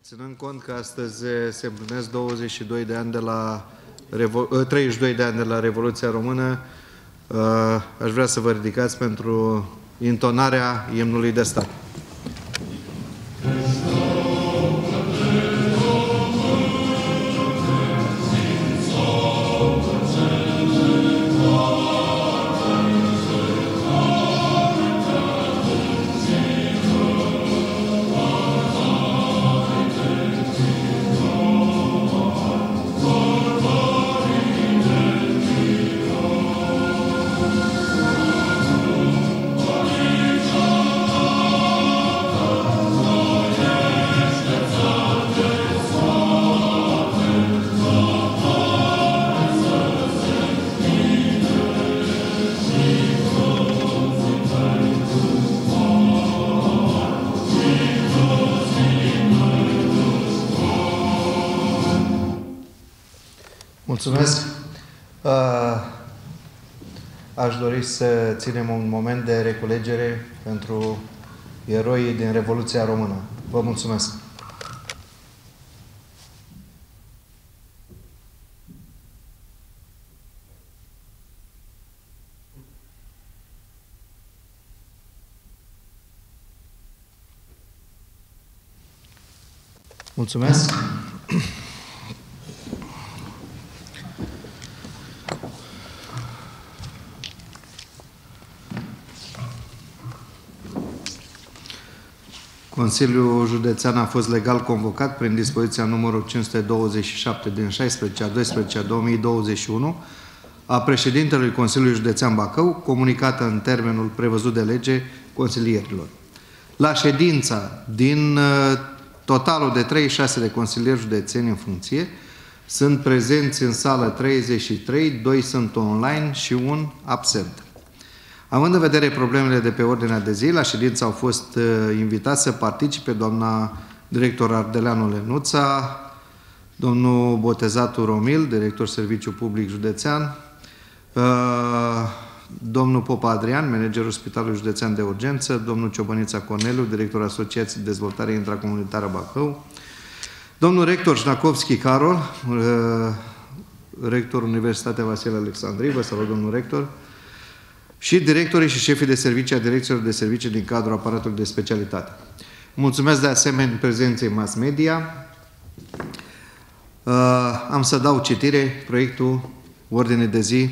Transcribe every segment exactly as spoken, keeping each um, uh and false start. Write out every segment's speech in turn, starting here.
Ținând cont că astăzi se împlinesc douăzeci și doi de ani de la treizeci și doi de ani de la Revoluția Română, aș vrea să vă ridicați pentru intonarea imnului de stat. Mulțumesc. Aș dori să ținem un moment de reculegere pentru eroii din Revoluția Română. Vă mulțumesc. Mulțumesc. Consiliul Județean a fost legal convocat prin dispoziția numărul cinci sute douăzeci și șapte din șaisprezece a doisprezece a două mii douăzeci și unu a președintelui Consiliului Județean Bacău, comunicată în termenul prevăzut de lege consilierilor. La ședința din totalul de treizeci și șase de consilieri județeni în funcție, sunt prezenți în sală treizeci și trei, doi sunt online și un absent. Având în vedere problemele de pe ordinea de zi, la ședință au fost uh, invitați să participe doamna director Ardeleanu Lenuța, domnul Botezatu Romil, director Serviciu Public Județean, uh, domnul Popa Adrian, managerul Spitalului Județean de Urgență, domnul Ciobănița Corneliu, director Asociației de Dezvoltare Intracomunitară Bacău, domnul rector Șnacovski Carol, uh, rector Universitatea Vasile Alexandrii, vă salut, domnul rector, și directorii și șefii de servicii a direcțiilor de servicii din cadrul aparatului de specialitate. Mulțumesc de asemenea prezenței mass media. Uh, am să dau citire proiectul ordinii de zi.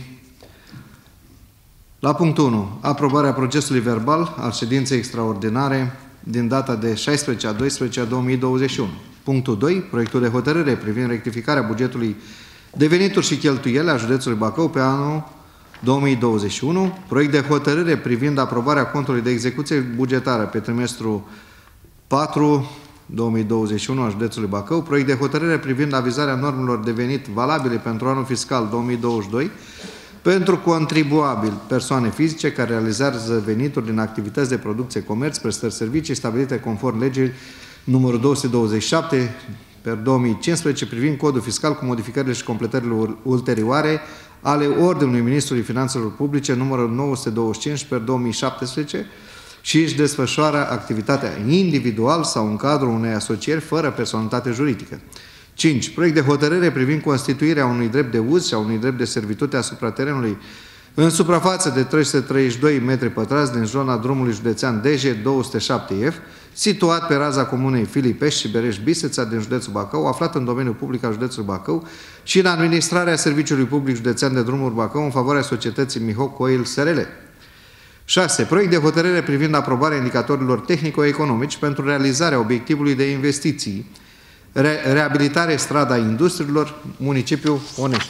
La punctul unu. Aprobarea procesului verbal al ședinței extraordinare din data de șaisprezece a doisprezece a două mii douăzeci și unu. Punctul doi. Proiectul de hotărâre privind rectificarea bugetului de venituri și cheltuieli a județului Bacău pe anul două mii douăzeci și unu, proiect de hotărâre privind aprobarea contului de execuție bugetară pe trimestrul patru două mii douăzeci și unu a județului Bacău, proiect de hotărâre privind avizarea normelor de venit valabile pentru anul fiscal două mii douăzeci și doi pentru contribuabili, persoane fizice care realizează venituri din activități de producție, comerț, prestări, servicii stabilite conform legii numărul două sute douăzeci și șapte per două mii cincisprezece privind codul fiscal cu modificările și completările ulterioare ale Ordinului Ministrului Finanțelor Publice numărul nouă sute douăzeci și cinci per două mii șaptesprezece și își desfășoară activitatea individual sau în cadrul unei asocieri fără personalitate juridică. cinci. Proiect de hotărâre privind constituirea unui drept de uz și a unui drept de servitute asupra terenului în suprafață de trei sute treizeci și doi metri pătrați din zona drumului județean D J două sute șapte F, situat pe raza comunei Filipești și Bereș-Biseța din județul Bacău, aflat în domeniul public al județului Bacău și în administrarea Serviciului Public Județean de Drumuri Bacău în favoarea societății Mihoc Oil S R L. șase. Proiect de hotărâre privind aprobarea indicatorilor tehnico-economici pentru realizarea obiectivului de investiții, re reabilitare strada industriilor, municipiul Onești.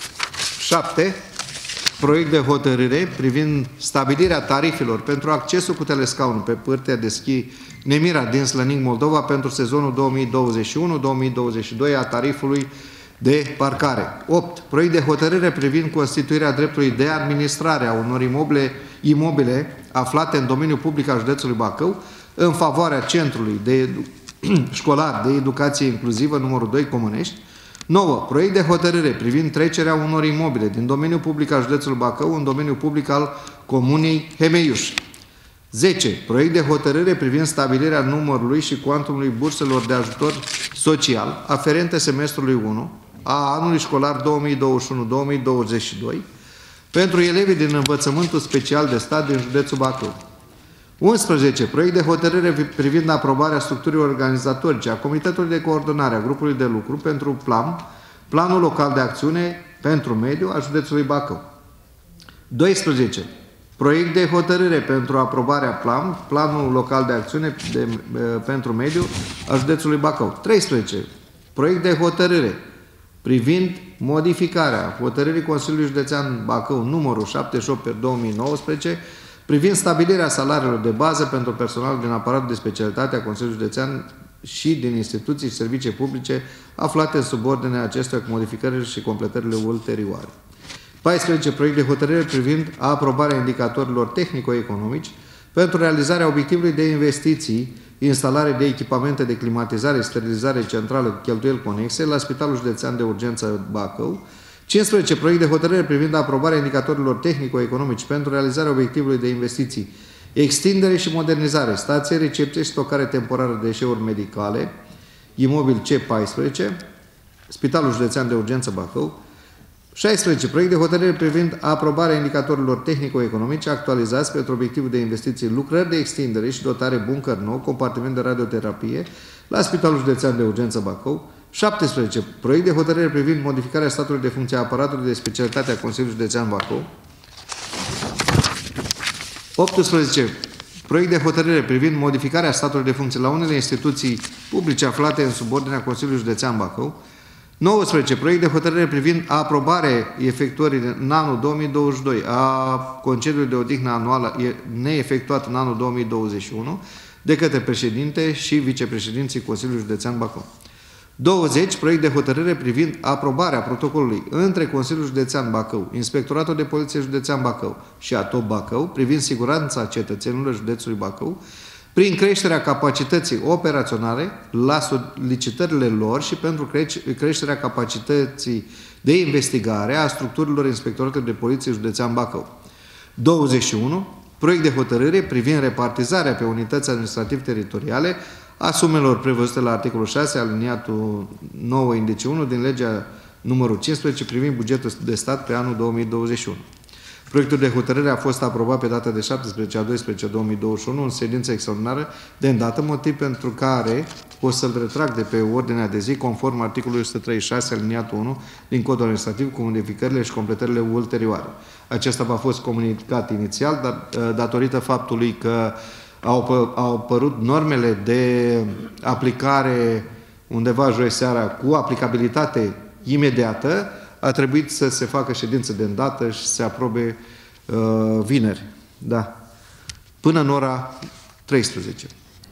șapte. Proiect de hotărâre privind stabilirea tarifelor pentru accesul cu telescaunul pe pârtea de schi Nemira din Slănic, Moldova pentru sezonul două mii douăzeci și unu două mii douăzeci și doi a tarifului de parcare. opt. Proiect de hotărâre privind constituirea dreptului de administrare a unor imobile, imobile aflate în domeniul public al județului Bacău în favoarea Centrului de școlar de educație inclusivă numărul doi Comănești. nouă. Proiect de hotărâre privind trecerea unor imobile din domeniul public al județului Bacău în domeniul public al comunei Hemeiuș. zece. Proiect de hotărâre privind stabilirea numărului și cuantumului burselor de ajutor social aferente semestrului unu a anului școlar două mii douăzeci și unu două mii douăzeci și doi pentru elevii din învățământul special de stat din județul Bacău. unsprezece. Proiect de hotărâre privind aprobarea structurii organizatorice a Comitetului de Coordonare a Grupului de Lucru pentru PLAM, Planul Local de Acțiune pentru Mediu a județului Bacău. doisprezece. Proiect de hotărâre pentru aprobarea PLAM, Planul Local de Acțiune de, pentru Mediu a județului Bacău. treisprezece. Proiect de hotărâre privind modificarea hotărârii Consiliului Județean Bacău numărul șaptezeci și opt pe două mii nouăsprezece privind stabilirea salariilor de bază pentru personal din aparatul de specialitate a Consiliului Județean și din instituții și servicii publice aflate în subordinea acestuia cu modificările și completările ulterioare. paisprezece. Proiect de hotărâre privind aprobarea indicatorilor tehnico-economici pentru realizarea obiectivului de investiții, instalare de echipamente de climatizare, sterilizare centrală, cheltuieli conexe la Spitalul Județean de Urgență Bacău. cincisprezece. Proiect de hotărâre privind aprobarea indicatorilor tehnico-economici pentru realizarea obiectivului de investiții, extindere și modernizare, stație, recepție și stocare temporară de deșeuri medicale, imobil C paisprezece, Spitalul Județean de Urgență Bacău. șaisprezece. Proiect de hotărâre privind aprobarea indicatorilor tehnico-economice actualizați pentru obiectivul de investiții, lucrări de extindere și dotare buncăr nou, compartiment de radioterapie la Spitalul Județean de Urgență Bacău. șaptesprezece. Proiect de hotărâre privind modificarea statului de funcție a aparatului de specialitate a Consiliului Județean Bacău. optsprezece. Proiect de hotărâre privind modificarea statului de funcție la unele instituții publice aflate în subordinea Consiliului Județean Bacău. nouăsprezece. Proiect de hotărâre privind aprobarea efectuării în anul două mii douăzeci și doi a concediului de odihnă anuală neefectuat în anul două mii douăzeci și unu de către președinte și vicepreședinții Consiliului Județean Bacău. douăzeci. Proiect de hotărâre privind aprobarea protocolului între Consiliul Județean Bacău, Inspectoratul de Poliție Județean Bacău și A T O B Bacău privind siguranța cetățenilor județului Bacău, prin creșterea capacității operaționale la solicitările lor și pentru creșterea capacității de investigare a structurilor Inspectoratului de Poliție Județean Bacău. douăzeci și unu. Proiect de hotărâre privind repartizarea pe unități administrativ-teritoriale a sumelor prevăzute la articolul șase, aliniatul nouă, indice unu din legea numărul cincisprezece privind bugetul de stat pe anul două mii douăzeci și unu. Proiectul de hotărâre a fost aprobat pe data de șaptesprezece a doisprezece două mii douăzeci și unu în ședință extraordinară de îndată, motiv pentru care o să-l retrag de pe ordinea de zi conform articolului o sută treizeci și șase aliniatul unu din Codul Administrativ cu modificările și completările ulterioare. Acesta v-a fost comunicat inițial, dar datorită faptului că au, au apărut normele de aplicare undeva joi seara cu aplicabilitate imediată, a trebuit să se facă ședință de îndată și să se aprobe uh, vineri. Da. Până în ora treisprezece.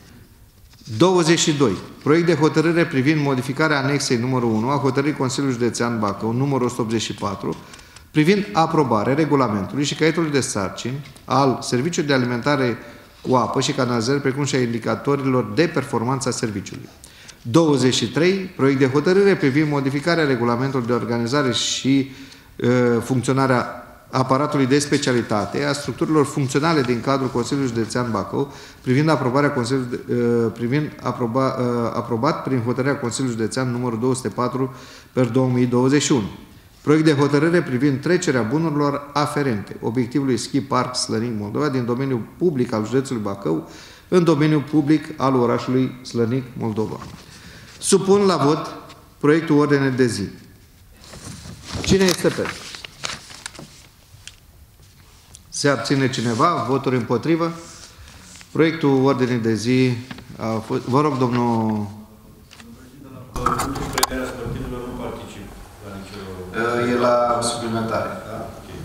douăzeci și doi. Proiect de hotărâre privind modificarea anexei numărul unu a hotărârii Consiliului Județean Bacău, numărul o sută optzeci și patru, privind aprobarea regulamentului și caietului de sarcini al Serviciului de Alimentare cu apă și canalizări, precum și a indicatorilor de performanță a serviciului. douăzeci și trei. Proiect de hotărâre privind modificarea regulamentului de organizare și uh, funcționarea aparatului de specialitate a structurilor funcționale din cadrul Consiliului Județean Bacău, privind aprobarea Consiliului, uh, privind aproba, uh, aprobat prin hotărârea Consiliului Județean numărul două sute patru pe două mii douăzeci și unu. Proiect de hotărâre privind trecerea bunurilor aferente obiectivului Ski Park Slănic Moldova din domeniul public al județului Bacău în domeniul public al orașului Slănic Moldova. Supun la vot proiectul ordine de zi. Cine este pentru? Se abține cineva? Voturi împotrivă? Proiectul ordine de zi a fost... Vă rog, domnul... E la suplimentare. Da? Okay.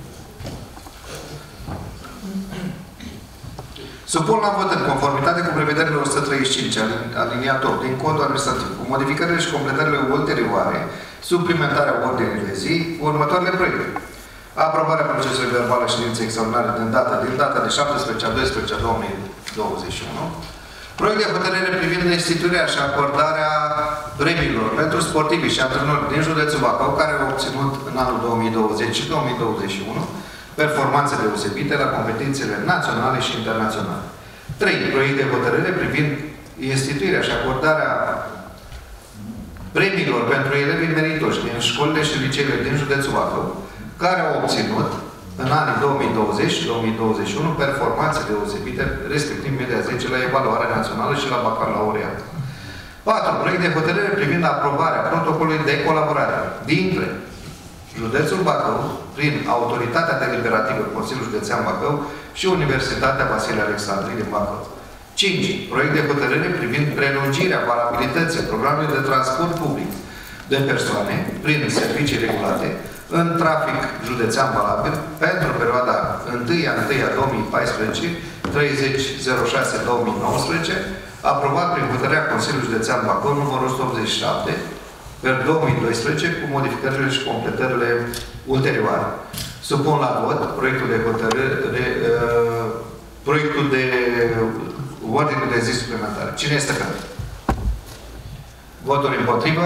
Supun la vot în conformitate cu prevederile o sută treizeci și cinci aliniat opt din Codul Administrativ, cu modificările și completările ulterioare, suplimentarea ordinii de zi, următoarele proiecte. Aprobarea procesului verbal a ședinței extraordinare din data, din data de șaptesprezece a doisprezece două mii douăzeci și unu. Proiect de hotărâre privind instituirea și acordarea premiilor pentru sportivi și antrenori din județul Bacău, care au obținut în anul două mii douăzeci și două mii douăzeci și unu performanțe deosebite la competițiile naționale și internaționale. trei. Proiect de hotărâre privind instituirea și acordarea premiilor pentru elevii meritoși din școlile și liceele din județul Bacău, care au obținut în anii două mii douăzeci și două mii douăzeci și unu performanțe deosebite, respectiv media zece la evaluarea națională și la bacalaureat. patru. Proiect de hotărâre privind aprobarea protocolului de colaborare dintre județul Bacău, prin autoritatea deliberativă Consiliul Județean Bacău și Universitatea Vasile Alexandru din Bacău. cinci. Proiect de hotărâre privind prelungirea valabilității programului de transport public de persoane prin servicii regulate în trafic județean valabil pentru perioada unu ianuarie două mii paisprezece - treizeci șase două mii nouăsprezece, aprobat prin hotărârea Consiliului Județean Bacău numărul o sută optzeci și șapte per două mii doisprezece cu modificările și completările ulterioare. Supun la vot proiectul de hotărâre, uh, proiectul de ordine de zi suplimentare. Cine este pentru? Voturi împotrivă?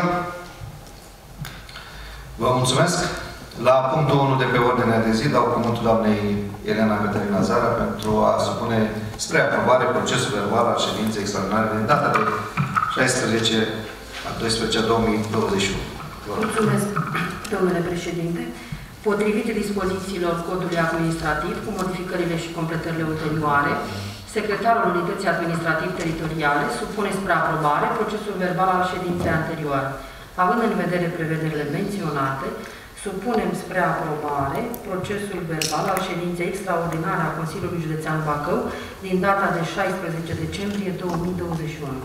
Vă mulțumesc. La punctul unu de pe ordinea de zi dau cuvântul doamnei Elena Cătălina Zara pentru a supune spre aprobare procesul verbal al ședinței extraordinare din data de șaisprezece a doisprezece două mii douăzeci și unu. Mulțumesc, domnule președinte. Potrivit dispozițiilor codului administrativ, cu modificările și completările ulterioare, secretarul Unității Administrativ-Teritoriale supune spre aprobare procesul verbal al ședinței anterioare. Având în vedere prevederile menționate, supunem spre aprobare procesul verbal al ședinței extraordinare a Consiliului Județean Bacău din data de șaisprezece decembrie două mii douăzeci și unu.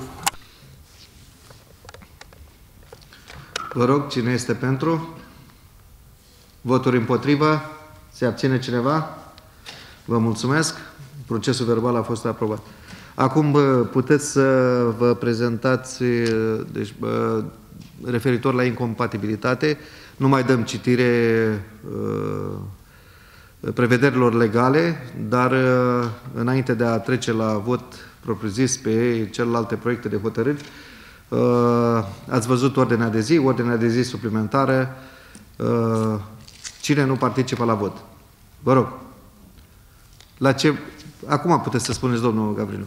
Vă rog, cine este pentru? Voturi împotrivă? Se abține cineva? Vă mulțumesc. Procesul verbal a fost aprobat. Acum puteți să vă prezentați, deci, referitor la incompatibilitate. Nu mai dăm citire uh, prevederilor legale, dar uh, înainte de a trece la vot propriu-zis pe celelalte proiecte de hotărâri, uh, ați văzut ordinea de zi, ordinea de zi suplimentară. Uh, cine nu participă la vot? Vă rog. La ce... Acum puteți să spuneți, domnul Gabrielu.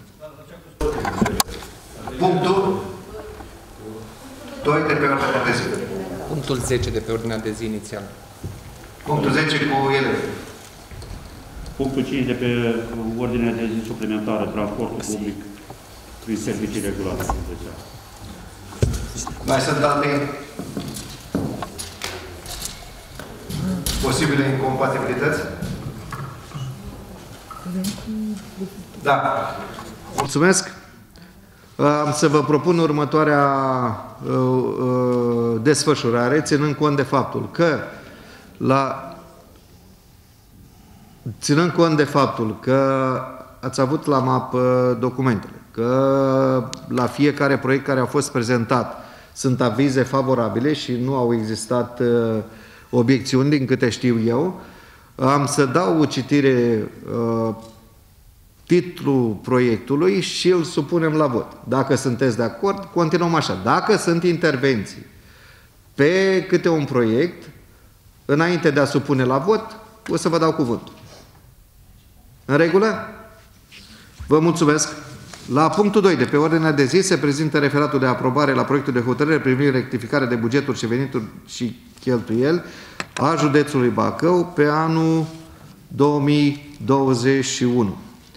Punctul doi de pe ordinea de zi. Punctul zece de pe ordinea de zi inițial. Punctul zece cu ele. Punctul cinci de pe ordinea de zi suplimentară, transportul public prin servicii regulate. Mai sunt alte posibile incompatibilități? Da. Mulțumesc. Am să vă propun următoarea uh, uh, desfășurare, ținând cont de faptul că la ținând cont de faptul că ați avut la mapă documentele, că la fiecare proiect care a fost prezentat sunt avize favorabile și nu au existat uh, obiecțiuni, din câte știu eu, am să dau o citire uh, titlul proiectului și îl supunem la vot. Dacă sunteți de acord, continuăm așa. Dacă sunt intervenții pe câte un proiect, înainte de a supune la vot, o să vă dau cuvântul. În regulă? Vă mulțumesc. La punctul doi de pe ordinea de zi se prezintă referatul de aprobare la proiectul de hotărâre privind rectificarea de bugeturi și venituri și cheltuieli a județului Bacău pe anul două mii douăzeci și unu.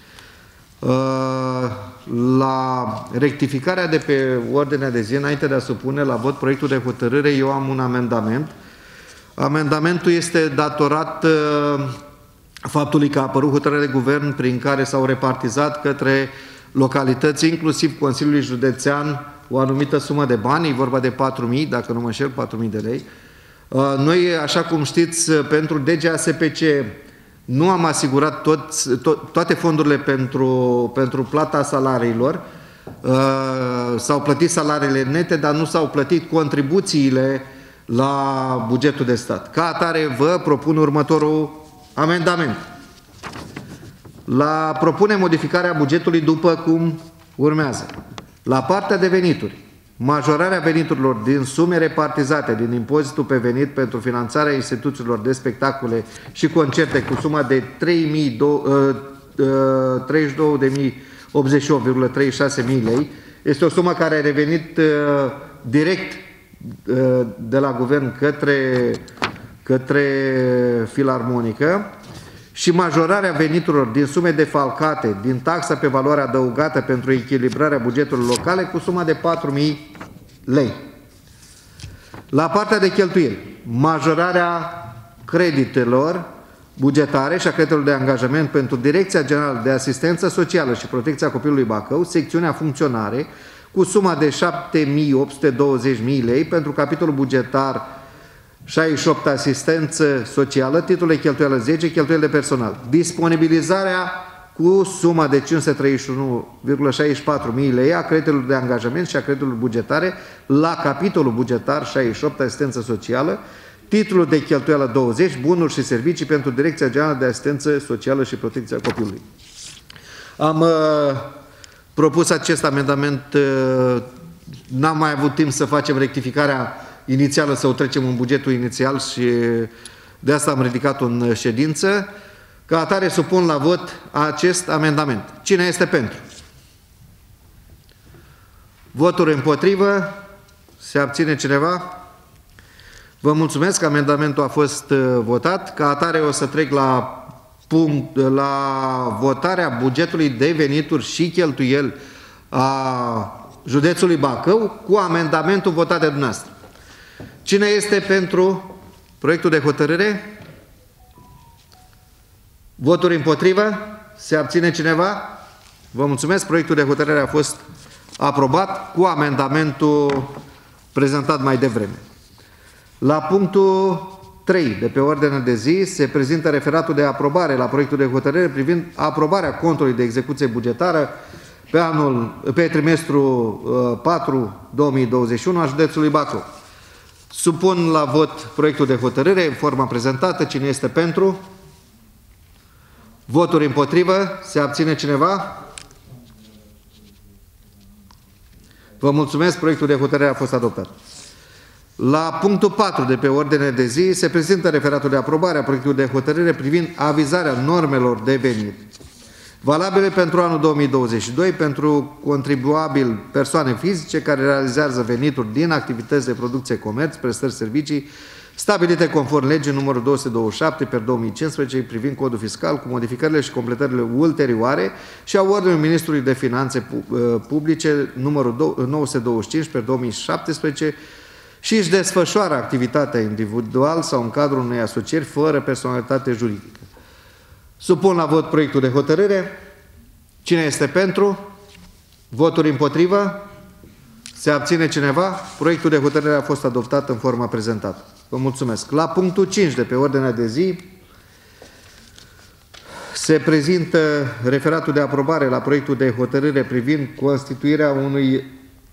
La rectificarea de pe ordinea de zi, înainte de a supune la vot proiectul de hotărâre, eu am un amendament. Amendamentul este datorat faptului că a apărut hotărârea de guvern prin care s-au repartizat către localități, inclusiv Consiliului Județean, o anumită sumă de bani, e vorba de patru mii, dacă nu mă înșel, patru mii de lei. Noi, așa cum știți, pentru D G A S P C nu am asigurat tot, to toate fondurile pentru, pentru plata salariilor. S-au plătit salariile nete, dar nu s-au plătit contribuțiile la bugetul de stat. Ca atare, vă propun următorul amendament. La propune modificarea bugetului după cum urmează. La partea de venituri, majorarea veniturilor din sume repartizate din impozitul pe venit pentru finanțarea instituțiilor de spectacole și concerte cu suma de treizeci și două de mii optzeci și opt virgulă treizeci și șase mii lei. Este o sumă care a revenit uh, direct uh, de la guvern către, către Filarmonică și majorarea veniturilor din sume defalcate din taxa pe valoare adăugată pentru echilibrarea bugetelor locale cu suma de patru mii lei. La partea de cheltuieli, majorarea creditelor bugetare și a creditelor de angajament pentru Direcția Generală de Asistență Socială și Protecția Copilului Bacău, secțiunea funcționare, cu suma de șapte mii opt sute douăzeci de mii lei pentru capitolul bugetar șaizeci și opt asistență socială, titlul de cheltuială zece, cheltuieli de personal. Disponibilizarea cu suma de cinci sute treizeci și unu virgulă șaizeci și patru mii lei a creditelor de angajament și a creditelor bugetare la capitolul bugetar șaizeci și opt asistență socială, titlul de cheltuială douăzeci, bunuri și servicii pentru Direcția Generală de Asistență Socială și Protecția Copilului. Am uh, propus acest amendament, uh, n-am mai avut timp să facem rectificarea inițială, să o trecem în bugetul inițial și de asta am ridicat în ședință. Ca atare supun la vot acest amendament. Cine este pentru? Voturi împotrivă? Se abține cineva? Vă mulțumesc, amendamentul a fost votat. Ca atare o să trec la, punct, la votarea bugetului de venituri și cheltuieli a județului Bacău cu amendamentul votat de dumneavoastră. Cine este pentru proiectul de hotărâre? Voturi împotrivă? Se abține cineva? Vă mulțumesc, proiectul de hotărâre a fost aprobat cu amendamentul prezentat mai devreme. La punctul trei de pe ordine de zi se prezintă referatul de aprobare la proiectul de hotărâre privind aprobarea contului de execuție bugetară pe, anul, pe trimestrul patru două mii douăzeci și unu a județului Bacău. Supun la vot proiectul de hotărâre în forma prezentată. Cine este pentru? Voturi împotrivă? Se abține cineva? Vă mulțumesc, proiectul de hotărâre a fost adoptat. La punctul patru de pe ordine de zi se prezintă referatul de aprobare a proiectului de hotărâre privind avizarea normelor de venit valabile pentru anul două mii douăzeci și doi pentru contribuabili persoane fizice care realizează venituri din activități de producție, comerț, prestări, servicii stabilite conform legii numărul două sute douăzeci și șapte pe două mii cincisprezece privind codul fiscal cu modificările și completările ulterioare și a ordinului Ministrului de Finanțe Publice numărul nouă sute douăzeci și cinci pe două mii șaptesprezece și își desfășoară activitatea individual sau în cadrul unei asocieri fără personalitate juridică. Supun la vot proiectul de hotărâre. Cine este pentru? Voturi împotrivă? Se abține cineva? Proiectul de hotărâre a fost adoptat în forma prezentată. Vă mulțumesc. La punctul cinci de pe ordinea de zi se prezintă referatul de aprobare la proiectul de hotărâre privind constituirea unui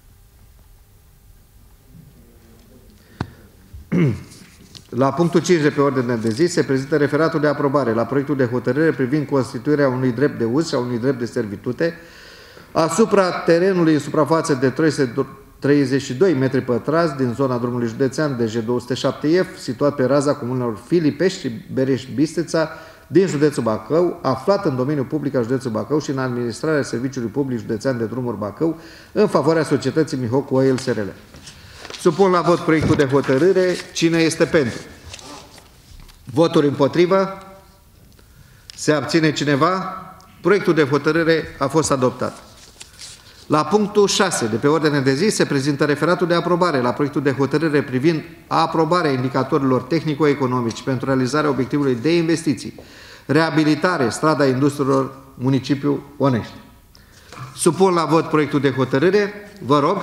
La punctul cinci de pe ordinea de zi se prezintă referatul de aprobare la proiectul de hotărâre privind constituirea unui drept de uz și a unui drept de servitute asupra terenului în suprafață de trei sute treizeci și doi metri pătrați din zona drumului județean D J două sute șapte F, situat pe raza comunelor Filipești și Bereș-Bistrița din județul Bacău, aflat în domeniul public al județului Bacău și în administrarea Serviciului Public Județean de Drumuri Bacău, în favoarea societății Mihocu Oil S R L. Supun la vot proiectul de hotărâre. Cine este pentru? Voturi împotrivă? Se abține cineva? Proiectul de hotărâre a fost adoptat. La punctul șase de pe ordine de zi se prezintă referatul de aprobare la proiectul de hotărâre privind aprobarea indicatorilor tehnico-economici pentru realizarea obiectivului de investiții, reabilitare, strada industriilor, municipiul Onești. Supun la vot proiectul de hotărâre. Vă rog.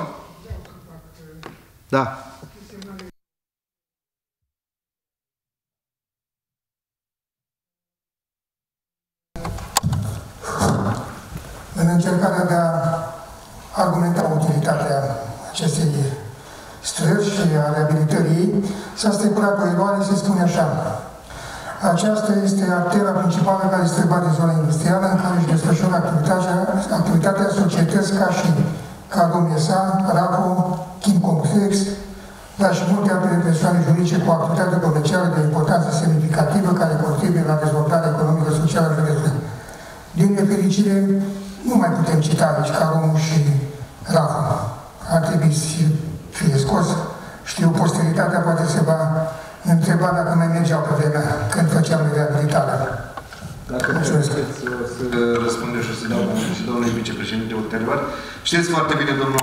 Da. În încercarea de a argumenta utilitatea acestei străzi și a reabilitării ei, s-a strecurat o eroare, se spune așa. Aceasta este artera principală care este de zona industrială în care își desfășoară activitatea, activitatea societăți ca și Cadomesa, Raco, Chimcomplex, dar și multe alte persoane juridice cu activitate comercială de importanță semnificativă care contribuie la dezvoltarea economică socială a județului. Din nefericire, nu mai putem cita aici Caromul și Rafu. Ar trebui să fie scos. Știu, posteritatea poate se va întreba dacă mai mergeau pe vremea când făceam reabilitarea. Dacă mulțumesc, o să răspundem și o să dau și domnului vicepreședinte ulterior. Știți foarte bine, domnul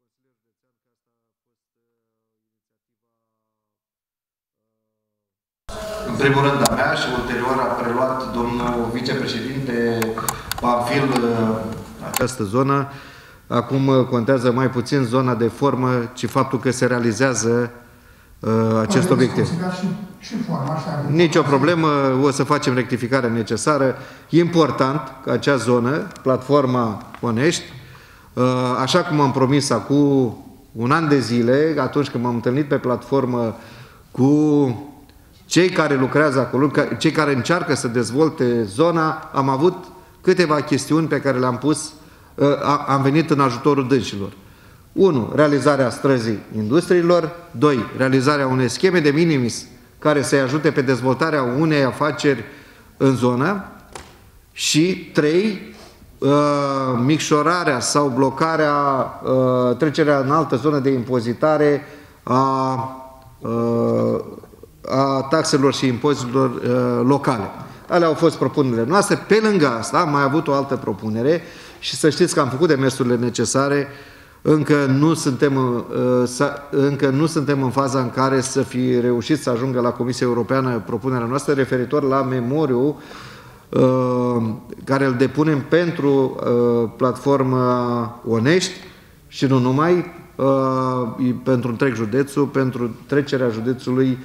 în primul rând a mea și ulterior a preluat domnul vicepreședinte Pamfil această zonă. Acum contează mai puțin zona de formă, ci faptul că se realizează uh, acest obiectiv. Și, și forma, așa, Nici o problemă, o să facem rectificarea necesară. Important că acea zonă, platforma Onești, uh, așa cum am promis acum un an de zile, atunci când m-am întâlnit pe platformă cu cei care lucrează acolo, cei care încearcă să dezvolte zona, am avut câteva chestiuni pe care le-am pus, am venit în ajutorul dânșilor. unu. Realizarea străzii industriilor. doi. Realizarea unei scheme de minimis care să-i ajute pe dezvoltarea unei afaceri în zonă. Și trei. Micșorarea sau blocarea, trecerea în altă zonă de impozitare a, a taxelor și impozitelor locale. Alea au fost propunerile noastre. Pe lângă asta am mai avut o altă propunere și să știți că am făcut demersurile necesare. Încă nu suntem, încă nu suntem în faza în care să fi reușit să ajungă la Comisia Europeană propunerea noastră referitor la memoriu care îl depunem pentru platforma Onești și nu numai, pentru întreg județul, pentru trecerea județului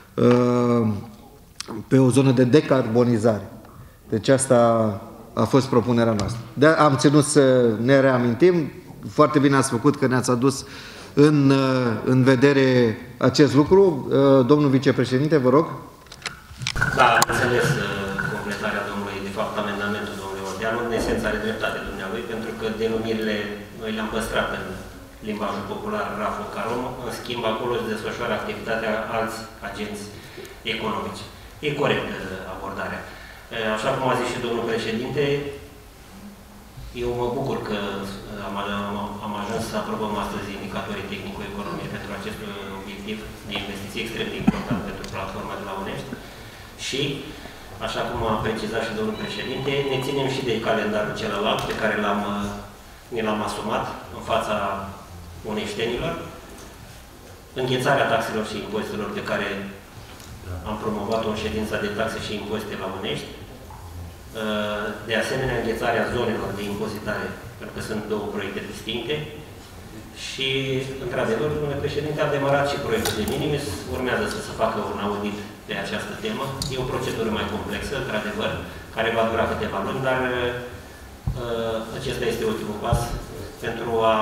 pe o zonă de decarbonizare. Deci asta a fost propunerea noastră. De am ținut să ne reamintim. Foarte bine ați făcut că ne-ați adus în, în vedere acest lucru. Domnul vicepreședinte, vă rog. Da, am înțeles completarea domnului, de fapt amendamentul domnului Ordeanu. În esență are dreptate dumnealui, pentru că denumirile noi le-am păstrat în limbajul popular Rafu, Carom. În schimb, acolo se desfășoară activitatea alți agenți economici. E corectă abordarea. Așa cum a zis și domnul președinte, eu mă bucur că am, am ajuns să aprobăm astăzi indicatorii tehnico-economici pentru acest obiectiv de investiție extrem de important pentru platforma de la Onești și, așa cum a precizat și domnul președinte, ne ținem și de calendarul celălalt pe care l-am ne l-am asumat în fața oneștenilor, înghețarea taxelor și impozitelor pe care am promovat-o în ședința de taxe și impozite la Onești, de asemenea înghețarea zonelor de impozitare, pentru că sunt două proiecte distincte și, într-adevăr, domnule președinte, a demarat și proiectul de minimis, urmează să se facă un audit pe această temă. E o procedură mai complexă, într-adevăr, care va dura câteva luni, dar uh, acesta este ultimul pas pentru a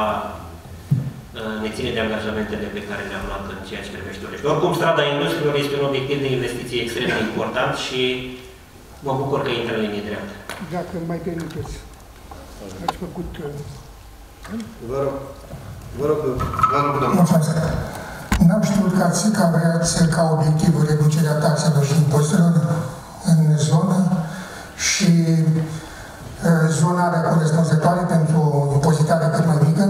uh, ne ține de angajamentele pe care le-am luat în ceea ce privește Onești. Oricum, strada industriilor este un obiectiv de investiție extrem de important și mă bucur că intră în linie dreaptă. Dacă mai permiteți, ați făcut... Vă rog, vă rog, vă rog, domnule. Mulțumesc. N-am știut că ați că aveați ca obiectiv reducerea taxelor și impozitelor în zonă și zonarea corespunzătoare pentru impozitarea cât mai mică.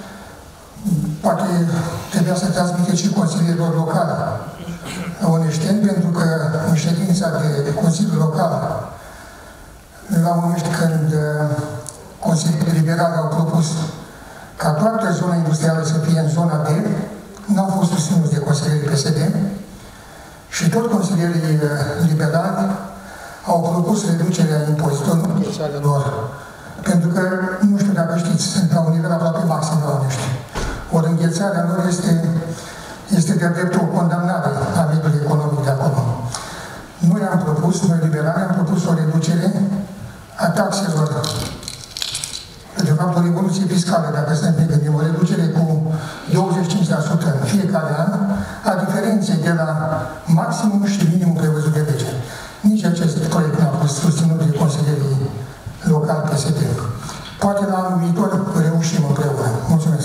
Poate trebuia să transmiteți și consilierilor locale oneșteni, pentru că în ședința de Consiliul Local la Onești, când Consiliul Liberal au propus ca toată zona industrială să fie în zona D, n-au fost susținuți de consilierii P S D și tot consilierii liberali au propus reducerea impozitelor, nu înghețarea lor, pentru că, nu știu dacă știți, sunt la un nivel aproape maxim la Onești. Ori înghețarea lor este, este de-a dreptul o condamnare a mediului economic de acolo. Noi am propus, noi liberali, am propus o reducere a taxelor. De fapt, o revoluție fiscală, dacă să ne gândim, o reducere cu douăzeci și cinci la sută în fiecare an, a diferenței de la maximum și minimum prevăzut de lege. Nici acest proiect n-a fost susținut de consilierii locali P S D. Poate la anul viitor reușim împreună. Mulțumesc.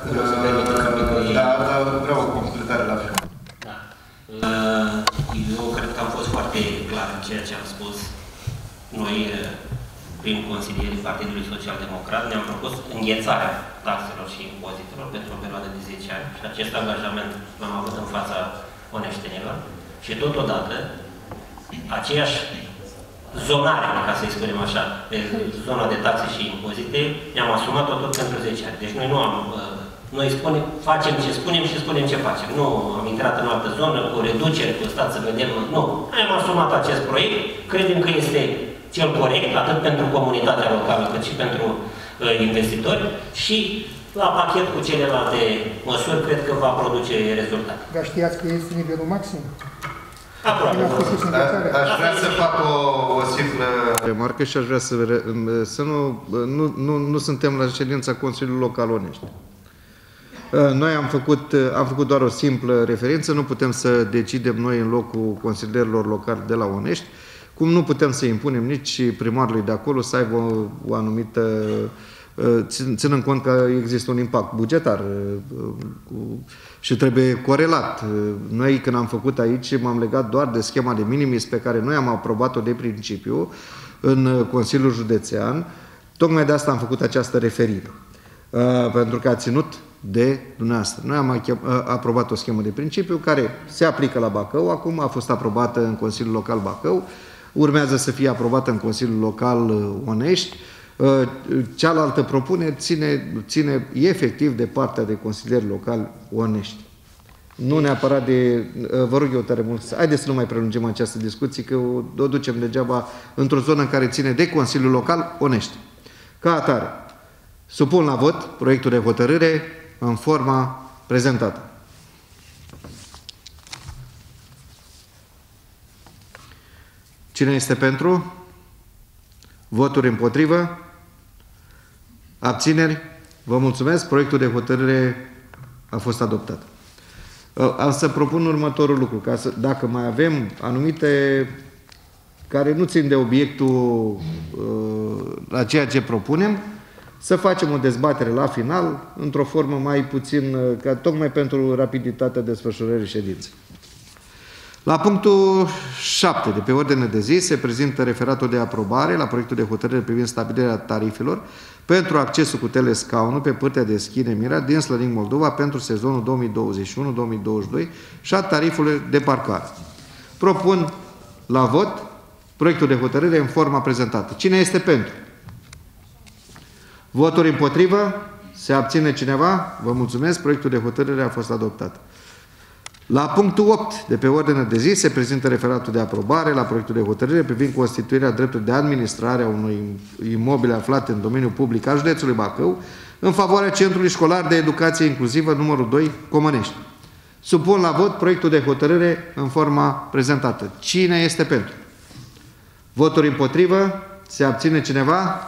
Da, dar vreau o completare la final. Da. Eu cred că am fost foarte clar în ceea ce am spus. Noi prin consilierii Partidului Social Democrat, ne-am propus înghețarea taxelor și impozitelor pentru o perioadă de zece ani și acest angajament l-am avut în fața oneștenilor și totodată aceeași zonare, ca să-i spunem așa, pe zona de taxe și impozite, ne-am asumat-o tot pentru zece ani. Deci noi nu am... Noi spunem, facem ce spunem și spunem ce facem. Nu am intrat în altă zonă cu reduceri, cu stat să vedem. Nu. Noi am asumat acest proiect, credem că este cel corect, atât pentru comunitatea locală, cât și pentru uh, investitori și la pachet cu celelalte măsuri, cred că va produce rezultate. Dar știați că este nivelul maxim? Aproape. Aș vrea să fac o, o simplă remarcă și aș vrea să, să nu, nu, nu, nu suntem la ședința Consiliului Local Onești. Noi am făcut, am făcut doar o simplă referință, nu putem să decidem noi în locul consilierilor locali de la Onești, cum nu putem să impunem nici primarului de acolo să aibă o, o anumită, ținând cont că există un impact bugetar și trebuie corelat. Noi când am făcut aici m-am legat doar de schema de minimis pe care noi am aprobat-o de principiu în Consiliul Județean, tocmai de asta am făcut această referire, pentru că a ținut de dumneavoastră. Noi am aprobat o schemă de principiu care se aplică la Bacău, acum a fost aprobată în Consiliul Local Bacău, urmează să fie aprobată în Consiliul Local Onești. Cealaltă propunere ține, ține efectiv de partea de consilieri locali Onești. Nu neapărat de... Vă rog eu tare mult, haideți să nu mai prelungim această discuție, că o, o ducem degeaba într-o zonă în care ține de Consiliul Local Onești. Ca atare, supun la vot proiectul de hotărâre în forma prezentată. Cine este pentru? Voturi împotrivă? Abțineri? Vă mulțumesc. Proiectul de hotărâre a fost adoptat. Am să propun următorul lucru. Ca să, dacă mai avem anumite care nu țin de obiectul la ceea ce propunem, să facem o dezbatere la final, într-o formă mai puțin, ca tocmai pentru rapiditatea desfășurării ședinței. La punctul șapte de pe ordine de zi se prezintă referatul de aprobare la proiectul de hotărâre privind stabilirea tarifelor pentru accesul cu telescaunul pe pârtea de schi Nemira din Slănic, Moldova pentru sezonul două mii douăzeci și unu două mii douăzeci și doi și a tarifului de parcare. Propun la vot proiectul de hotărâre în forma prezentată. Cine este pentru? Voturi împotrivă? Se abține cineva? Vă mulțumesc. Proiectul de hotărâre a fost adoptat. La punctul opt de pe ordine de zi se prezintă referatul de aprobare la proiectul de hotărâre privind constituirea dreptului de administrare a unui imobile aflate în domeniul public al județului Bacău în favoarea Centrului Școlar de Educație Inclusivă numărul doi Comănești. Supun la vot proiectul de hotărâre în forma prezentată. Cine este pentru? Voturi împotrivă? Se abține cineva?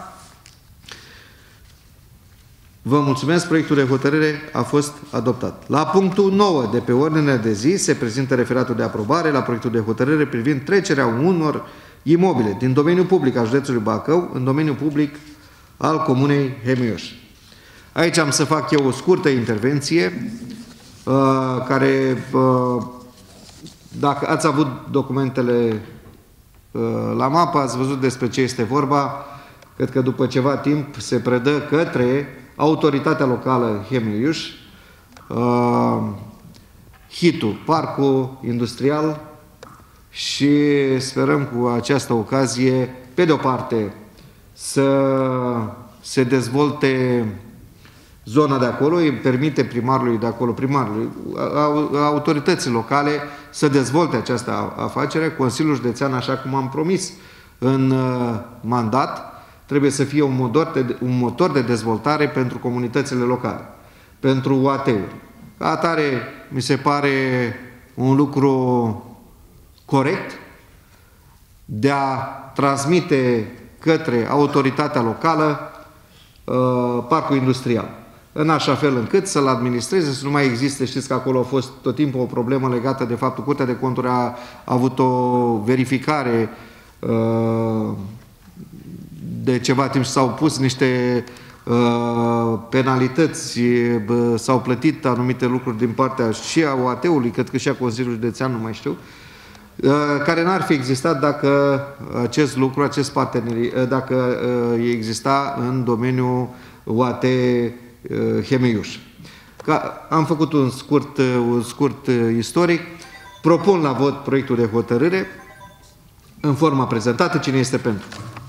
Vă mulțumesc, proiectul de hotărâre a fost adoptat. La punctul nouă de pe ordinea de zi se prezintă referatul de aprobare la proiectul de hotărâre privind trecerea unor imobile din domeniul public al județului Bacău în domeniul public al comunei Hemiuș. Aici am să fac eu o scurtă intervenție uh, care, uh, dacă ați avut documentele uh, la mapă, ați văzut despre ce este vorba. Cred că după ceva timp se predă către autoritatea locală Hemiuș, uh, H I T-ul, Parcul Industrial, și sperăm cu această ocazie, pe de-o parte, să se dezvolte zona de acolo, îi permite primarului de acolo, primarului, autorității locale să dezvolte această afacere. Consiliul Județean, așa cum am promis în uh, mandat, trebuie să fie un motor, de, un motor de dezvoltare pentru comunitățile locale, pentru U A T-uri. Ca atare, mi se pare un lucru corect de a transmite către autoritatea locală uh, parcul industrial, în așa fel încât să-l administreze, să nu mai existe. Știți că acolo a fost tot timpul o problemă legată de faptul că Curtea de Conturi a, a avut o verificare uh, de ceva timp și s-au pus niște uh, penalități, uh, s-au plătit anumite lucruri din partea și a U A T-ului, cred că și a Consiliului Județean, nu mai știu. care n-ar fi existat dacă acest lucru, acest parteneriat, dacă exista în domeniul U A T Hemeiuș. Am făcut un scurt, un scurt istoric. Propun la vot proiectul de hotărâre în forma prezentată. Cine este pentru?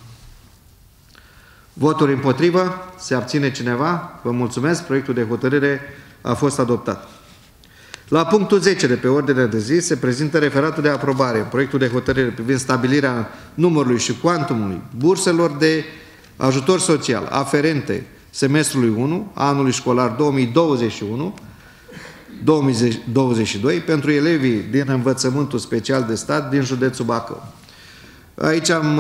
Voturi împotrivă? Se abține cineva? Vă mulțumesc. Proiectul de hotărâre a fost adoptat. La punctul zece de pe ordinea de zi se prezintă referatul de aprobare în proiectul de hotărâre privind stabilirea numărului și cuantumului burselor de ajutor social aferente semestrului unu, anului școlar două mii douăzeci și unu două mii douăzeci și doi pentru elevii din învățământul special de stat din județul Bacău. Aici am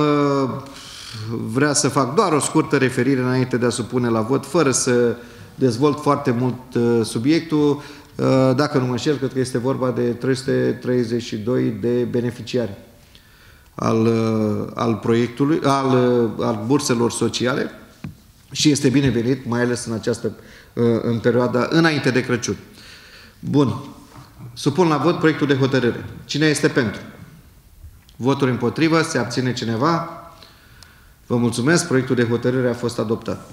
vrea să fac doar o scurtă referire înainte de a supune la vot, fără să dezvolt foarte mult subiectul. Dacă nu mă înșel, cred că este vorba de trei sute treizeci și doi de beneficiari al, al proiectului, al, al burselor sociale și este binevenit, mai ales în această în perioada înainte de Crăciun. Bun. Supun la vot proiectul de hotărâre. Cine este pentru? Voturi împotrivă? Se abține cineva? Vă mulțumesc. Proiectul de hotărâre a fost adoptat.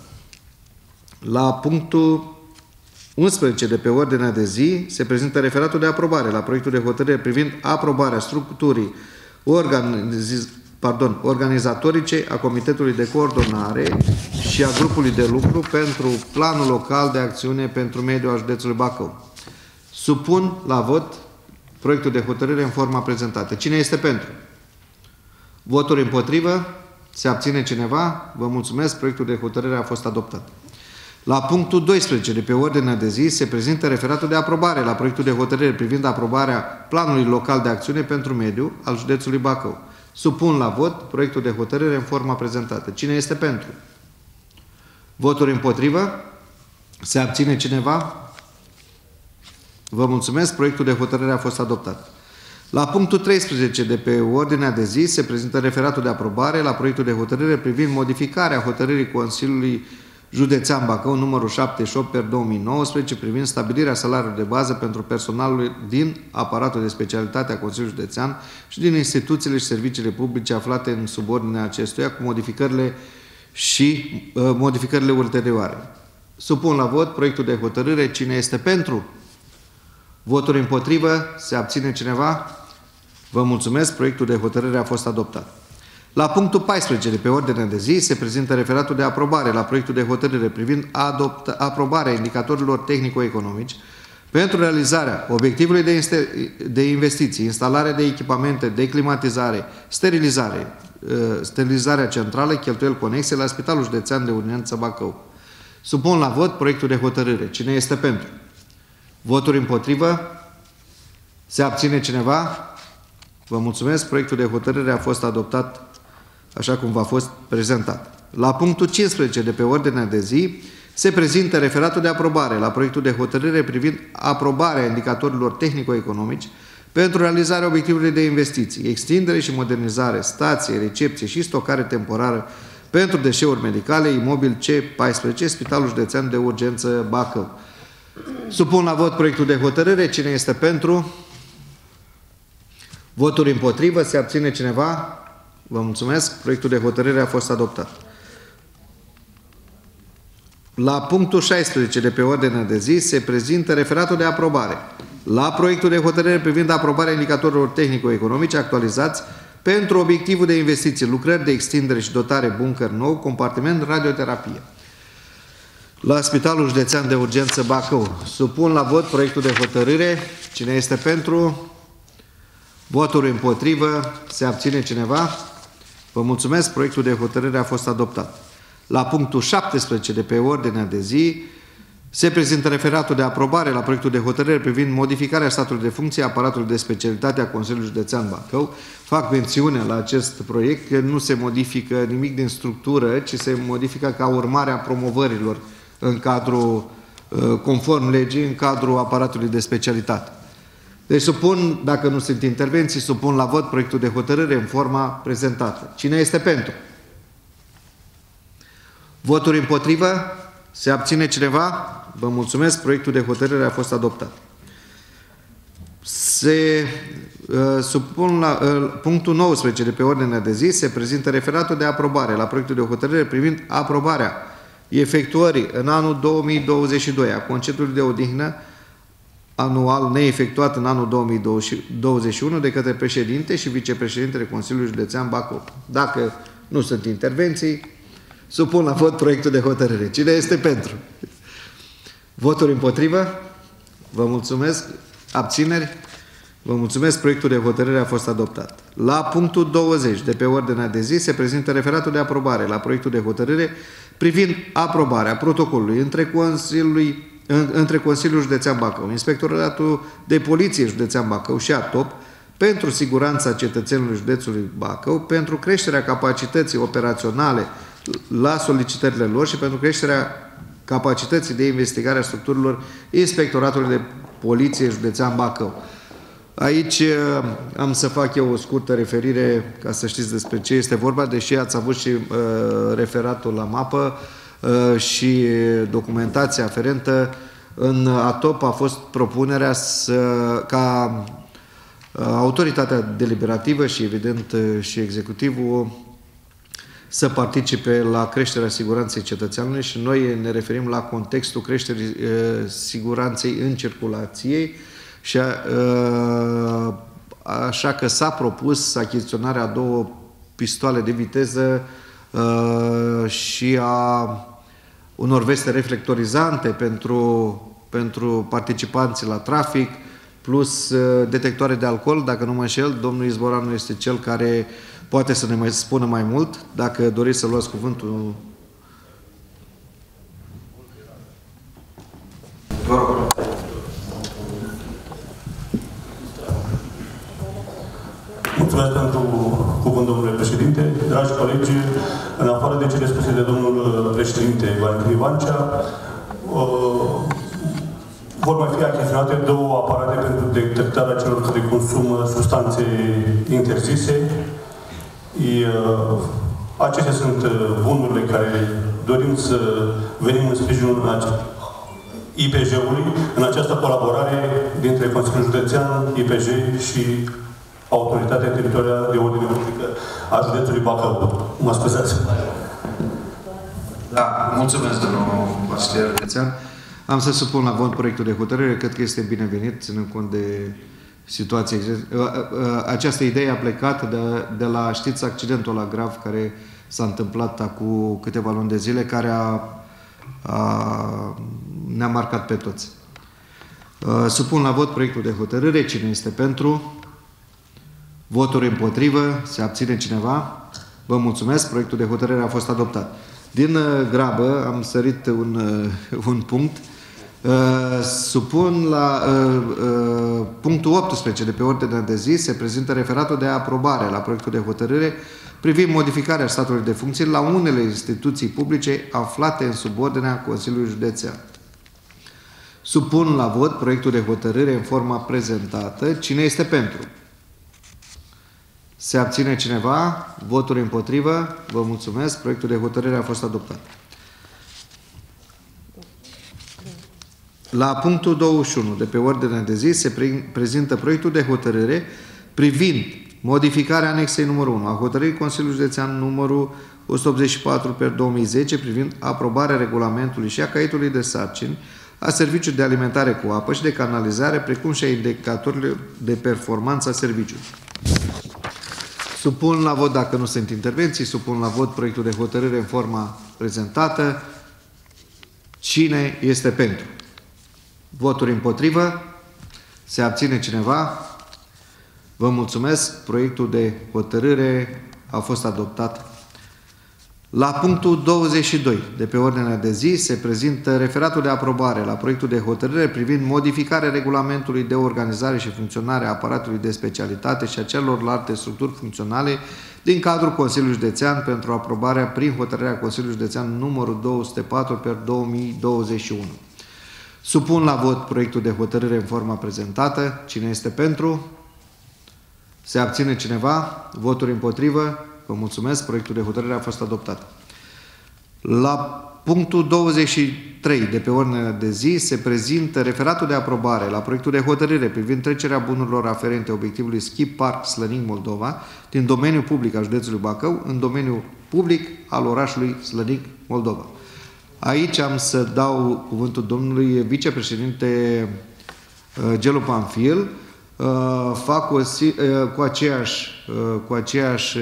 La punctul unsprezece de pe ordinea de zi se prezintă referatul de aprobare la proiectul de hotărâre privind aprobarea structurii organiz, pardon, organizatorice a Comitetului de Coordonare și a grupului de lucru pentru Planul Local de Acțiune pentru Mediul al județului Bacău. Supun la vot proiectul de hotărâre în forma prezentată. Cine este pentru? Voturi împotrivă? Se abține cineva? Vă mulțumesc. Proiectul de hotărâre a fost adoptat. La punctul doisprezece de pe ordinea de zi se prezintă referatul de aprobare la proiectul de hotărâre privind aprobarea Planului Local de Acțiune pentru Mediu al județului Bacău. Supun la vot proiectul de hotărâre în forma prezentată. Cine este pentru? Voturi împotrivă? Se abține cineva? Vă mulțumesc. Proiectul de hotărâre a fost adoptat. La punctul treisprezece de pe ordinea de zi se prezintă referatul de aprobare la proiectul de hotărâre privind modificarea hotărârii Consiliului Județean Bacău numărul șaptezeci și opt pe două mii nouăsprezece privind stabilirea salariului de bază pentru personalul din aparatul de specialitate a Consiliului Județean și din instituțiile și serviciile publice aflate în subordinea acestuia cu modificările și uh, modificările ulterioare. Supun la vot proiectul de hotărâre. Cine este pentru? Voturi împotrivă? Se abține cineva? Vă mulțumesc. Proiectul de hotărâre a fost adoptat. La punctul paisprezece de pe ordinea de zi se prezintă referatul de aprobare la proiectul de hotărâre privind aprobarea indicatorilor tehnico-economici pentru realizarea obiectivului de, de investiții, instalarea de echipamente de climatizare, sterilizare, sterilizarea centrală, cheltuieli conexe la Spitalul Județean de Urgență Bacău. Supun la vot proiectul de hotărâre. Cine este pentru? Voturi împotrivă? Se abține cineva? Vă mulțumesc. Proiectul de hotărâre a fost adoptat așa cum v-a fost prezentat. La punctul cincisprezece de pe ordinea de zi se prezintă referatul de aprobare la proiectul de hotărâre privind aprobarea indicatorilor tehnico-economici pentru realizarea obiectivului de investiții, extindere și modernizare, stație, recepție și stocare temporară pentru deșeuri medicale, imobil C paisprezece, Spitalul Județean de Urgență Bacău. Supun la vot proiectul de hotărâre. Cine este pentru? Voturi împotrivă? Se abține cineva? Vă mulțumesc. Proiectul de hotărâre a fost adoptat. La punctul șaisprezece de pe ordinea de zi se prezintă referatul de aprobare la proiectul de hotărâre privind aprobarea indicatorilor tehnico-economice actualizați pentru obiectivul de investiții, lucrări de extindere și dotare bunker nou, compartiment radioterapie la Spitalul Județean de Urgență Bacău. Supun la vot proiectul de hotărâre. Cine este pentru? Voturi împotrivă? Se abține cineva? Vă mulțumesc. Proiectul de hotărâre a fost adoptat. La punctul șaptesprezece de pe ordinea de zi se prezintă referatul de aprobare la proiectul de hotărâre privind modificarea statului de funcție a aparatului de specialitate a Consiliului Județean Bacău. Fac mențiune la acest proiect că nu se modifică nimic din structură, ci se modifică ca urmare a promovărilor în cadrul, conform legii, în cadrul aparatului de specialitate. Deci supun, dacă nu sunt intervenții, supun la vot proiectul de hotărâre în forma prezentată. Cine este pentru? Voturi împotrivă? Se abține cineva? Vă mulțumesc. Proiectul de hotărâre a fost adoptat. Se uh, supun la uh, punctul nouăsprezece de pe ordinea de zi, se prezintă referatul de aprobare la proiectul de hotărâre privind aprobarea efectuării în anul două mii douăzeci și doi a concediului de odihnă anual neefectuat în anul două mii douăzeci și unu de către președinte și vicepreședintele Consiliului Județean Bacău. Dacă nu sunt intervenții, supun la vot proiectul de hotărâre. Cine este pentru? Voturi împotrivă? Vă mulțumesc. Abțineri? Vă mulțumesc. Proiectul de hotărâre a fost adoptat. La punctul douăzeci de pe ordinea de zi se prezintă referatul de aprobare la proiectul de hotărâre privind aprobarea protocolului între Consiliul, între Consiliul Județean Bacău, Inspectoratul de Poliție Județean Bacău și ATOP pentru siguranța cetățenilor județului Bacău, pentru creșterea capacității operaționale la solicitările lor și pentru creșterea capacității de investigare a structurilor Inspectoratului de Poliție Județean Bacău. Aici am să fac eu o scurtă referire ca să știți despre ce este vorba, deși ați avut și uh, referatul la mapă uh, și documentația aferentă. În ATOP a fost propunerea să, ca uh, autoritatea deliberativă și evident uh, și executivul să participe la creșterea siguranței cetățeanului și noi ne referim la contextul creșterii uh, siguranței în circulației și a, uh, așa că s-a propus achiziționarea a două pistoale de viteză uh, și a unor veste reflectorizante pentru, pentru participanții la trafic, plus uh, detectoare de alcool, dacă nu mă înșel. Domnul Izboranu este cel care poate să ne mai spună mai mult, dacă doriți să luați cuvântul. Vă rog. Mulțumesc pentru cuvânt, domnule președinte. Dragi colegi, în afară de cele spuse de domnul președinte Valentin Ivancea, vor mai fi achiziționate două aparate pentru detectarea celor care consumă substanțe interzise. Acestea sunt bunurile care dorim să venim în sprijinul I P J-ului în această colaborare dintre Consiliul Județean, I P J și Autoritatea Teritorială de Ordine Publică a Județului Bacău. Mă scuzați. Da, mulțumesc, domnul consilier județean. Am să supun la vot proiectul de hotărâre. Cred că este binevenit, ținând cont de situație. Această idee a plecat de, de la, știți, accidentul ăla grav care s-a întâmplat acum câteva luni de zile, care a, a, ne-a marcat pe toți. Supun la vot proiectul de hotărâre. Cine este pentru? Voturi împotrivă? Se abține cineva? Vă mulțumesc. Proiectul de hotărâre a fost adoptat. Din grabă am sărit un, un punct. Supun la punctul optsprezece de pe ordinea de zi. Se prezintă referatul de aprobare la proiectul de hotărâre privind modificarea statului de funcții la unele instituții publice aflate în subordinea Consiliului Județean. Supun la vot proiectul de hotărâre în forma prezentată. Cine este pentru? Se abține cineva? Voturi împotrivă? Vă mulțumesc. Proiectul de hotărâre a fost adoptat. La punctul douăzeci și unu de pe ordinea de zi se pre prezintă proiectul de hotărâre privind modificarea anexei numărul unu a hotărârii Consiliului Județean numărul o sută optzeci și patru pe două mii zece privind aprobarea regulamentului și a caietului de sarcini a serviciului de alimentare cu apă și de canalizare, precum și a indicatorilor de performanță a serviciului. Supun la vot, dacă nu sunt intervenții, supun la vot proiectul de hotărâre în forma prezentată. Cine este pentru? Voturi împotrivă? Se abține cineva? Vă mulțumesc. Proiectul de hotărâre a fost adoptat. La punctul douăzeci și doi de pe ordinea de zi se prezintă referatul de aprobare la proiectul de hotărâre privind modificarea regulamentului de organizare și funcționare a aparatului de specialitate și a celorlalte structuri funcționale din cadrul Consiliului Județean pentru aprobarea prin hotărârea Consiliului Județean numărul două sute patru pe două mii douăzeci și unu. Supun la vot proiectul de hotărâre în forma prezentată. Cine este pentru? Se abține cineva? Voturi împotrivă? Vă mulțumesc. Proiectul de hotărâre a fost adoptat. La punctul douăzeci și trei de pe ordinea de zi se prezintă referatul de aprobare la proiectul de hotărâre privind trecerea bunurilor aferente obiectivului Ski Park Slănic Moldova din domeniul public al județului Bacău în domeniul public al orașului Slănic Moldova. Aici am să dau cuvântul domnului vicepreședinte Gelu Pamfil. Fac o, cu aceeași, cu aceeași,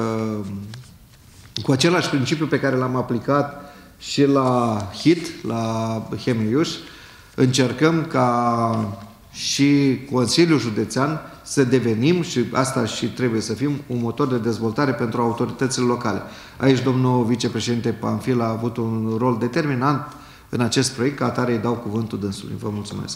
cu același principiu pe care l-am aplicat și la H I T, la Hemeiuș. Încercăm ca și Consiliul Județean să devenim, și asta și trebuie să fim, un motor de dezvoltare pentru autoritățile locale. Aici domnul vicepreședinte Pamfil a avut un rol determinant în acest proiect, ca atare îi dau cuvântul dânsului. Vă mulțumesc.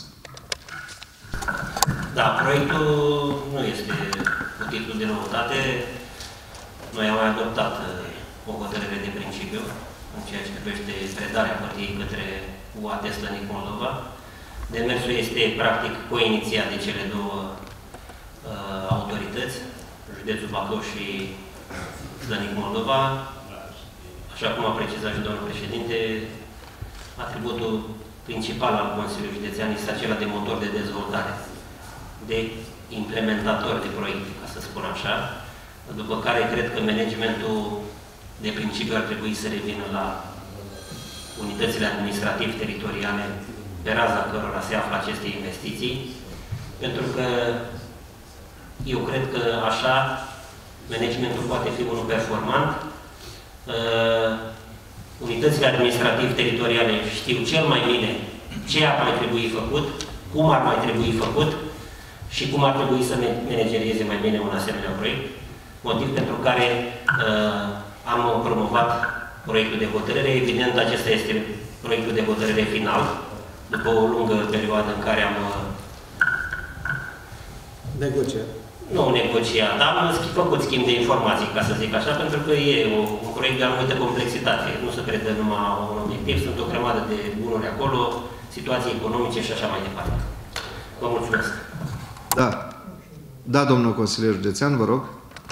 Da, proiectul nu este cu titlu de noutate. Noi am mai adoptat o hotărâre de principiu în ceea ce privește predarea hârtiei către U A T Slănic Moldova. Demersul este practic coinițiat de cele două uh, autorități, județul Bacău și Slănic Moldova. Așa cum a precizat și domnul președinte, atributul principal al Consiliului Județean este acela de motor de dezvoltare, de implementator de proiecte, ca să spun așa, după care cred că managementul de principiu ar trebui să revină la unitățile administrativ-teritoriale pe raza cărora se află aceste investiții, pentru că eu cred că așa managementul poate fi unul performant. Uh, unitățile administrativ-teritoriale știu cel mai bine ce ar mai trebui făcut, cum ar mai trebui făcut și cum ar trebui să managerieze mai bine un asemenea proiect, motiv pentru care uh, am promovat proiectul de hotărâre. Evident, acesta este proiectul de hotărâre final, după o lungă perioadă în care am negociat. Nu negociat, dar am făcut schimb de informații, ca să zic așa, pentru că e o, un proiect de anumită complexitate. Nu se predă numai un obiectiv, sunt o grămadă de bunuri acolo, situații economice și așa mai departe. Vă mulțumesc. Da. Da, domnul consilier județean, vă rog.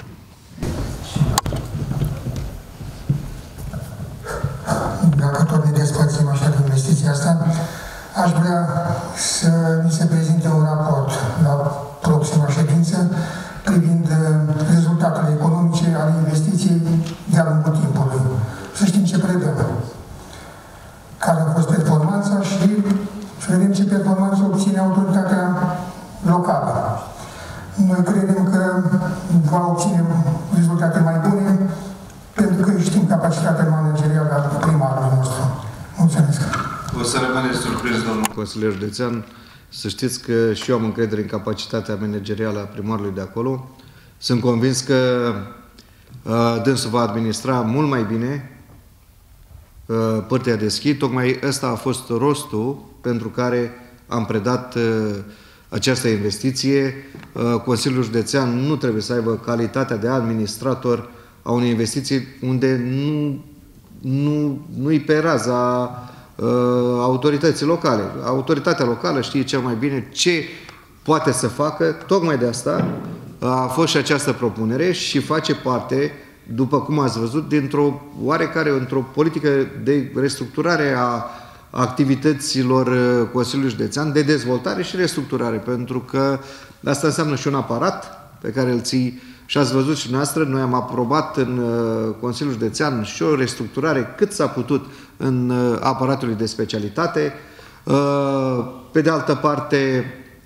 Dacă tot ne despărțim așa de investiția asta, aș vrea să mi se prezinte un raport la proxima ședință privind rezultatele economice ale investiției de-a lungul timpului. Să știm ce predăm, care a fost performanța și să vedem ce performanță obține autoritatea locală. Noi credem că va obține rezultate mai bune pentru că știm capacitatea managerială a primarului nostru. Mulțumesc! O să rămâneți surprins, domnul consilier județean. Să știți că și eu am încredere în capacitatea managerială a primarului de acolo. Sunt convins că uh, dânsul va administra mult mai bine uh, părtea de schi. Tocmai ăsta a fost rostul pentru care am predat uh, această investiție. Uh, Consiliul Județean nu trebuie să aibă calitatea de administrator a unei investiții unde nu, nu, nu-i pe raza autorității locale. Autoritatea locală știe cel mai bine ce poate să facă. Tocmai de asta a fost și această propunere și face parte, după cum ați văzut, dintr-o oarecare, într-o politică de restructurare a activităților Consiliului Județean, de dezvoltare și restructurare, pentru că asta înseamnă și un aparat pe care îl ții. Și ați văzut și noastră, noi am aprobat în Consiliul Județean și o restructurare cât s-a putut în aparatul de specialitate. Pe de altă parte,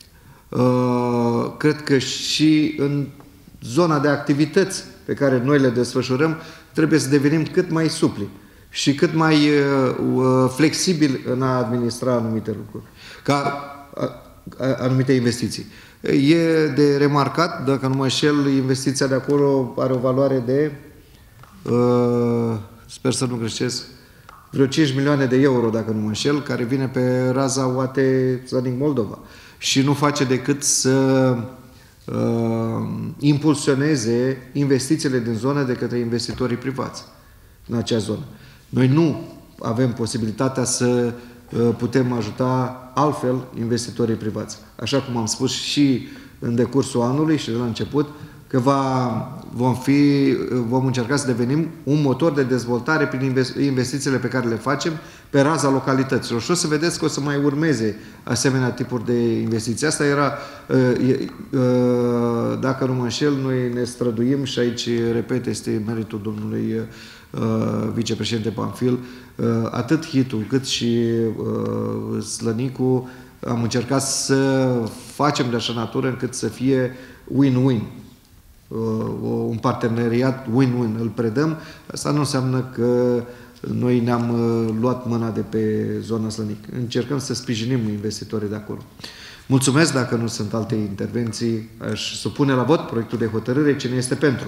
cred că și în zona de activități pe care noi le desfășurăm, trebuie să devenim cât mai supli și cât mai flexibili în a administra anumite lucruri, ca anumite investiții. E de remarcat, dacă nu mă înșel, investiția de acolo are o valoare de, uh, sper să nu greșesc, vreo cinci milioane de euro, dacă nu mă înșel, care vine pe raza U A T Slănic Moldova. Și nu face decât să uh, impulsioneze investițiile din zonă de către investitorii privați în acea zonă. Noi nu avem posibilitatea să putem ajuta altfel investitorii privați. Așa cum am spus și în decursul anului și de la început, că va, vom, fi, vom încerca să devenim un motor de dezvoltare prin investițiile pe care le facem pe raza localităților. Și o să vedeți că o să mai urmeze asemenea tipuri de investiții. Asta era, dacă nu mă înșel, noi ne străduim și aici, repet, este meritul domnului vicepreședinte Pamphil, atât Hitul cât și Slănicu am încercat să facem de așa natură încât să fie win-win. Un parteneriat win-win. Îl predăm. Asta nu înseamnă că noi ne-am luat mâna de pe zona Slănic. Încercăm să sprijinim investitorii de acolo. Mulțumesc. Dacă nu sunt alte intervenții, aș supune la vot proiectul de hotărâre. Cine este pentru?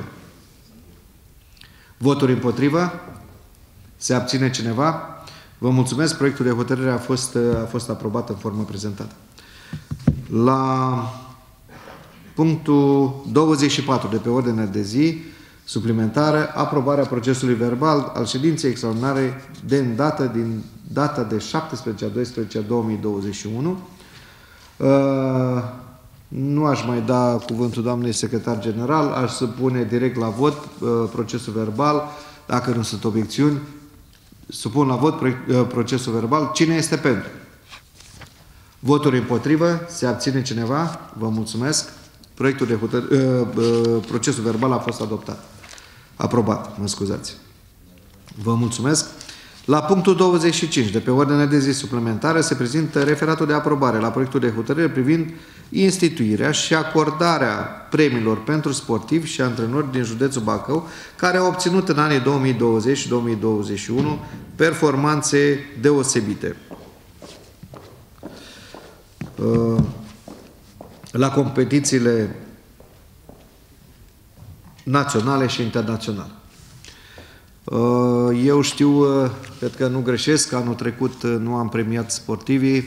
Voturi împotrivă? Se abține cineva? Vă mulțumesc. Proiectul de hotărâre a fost, a fost aprobat în formă prezentată. La punctul douăzeci și patru de pe ordinea de zi, suplimentară, aprobarea procesului verbal al ședinței extraordinare de îndată din data de șaptesprezece a doisprezece a două mii douăzeci și unu. Uh, nu aș mai da cuvântul doamnei secretar general, aș supune direct la vot uh, procesul verbal, dacă nu sunt obiecțiuni. Supun la vot proiect, uh, procesul verbal. Cine este pentru? Voturi împotrivă? Se abține cineva? Vă mulțumesc. Proiectul de hotăr... uh, uh, procesul verbal a fost adoptat. Aprobat, mă scuzați. Vă mulțumesc. La punctul douăzeci și cinci de pe ordinea de zi suplimentară se prezintă referatul de aprobare la proiectul de hotărâre privind instituirea și acordarea premiilor pentru sportivi și antrenori din județul Bacău, care au obținut în anii două mii douăzeci și două mii douăzeci și unu performanțe deosebite la competițiile naționale și internaționale. Eu știu, cred că nu greșesc, că anul trecut nu am premiat sportivii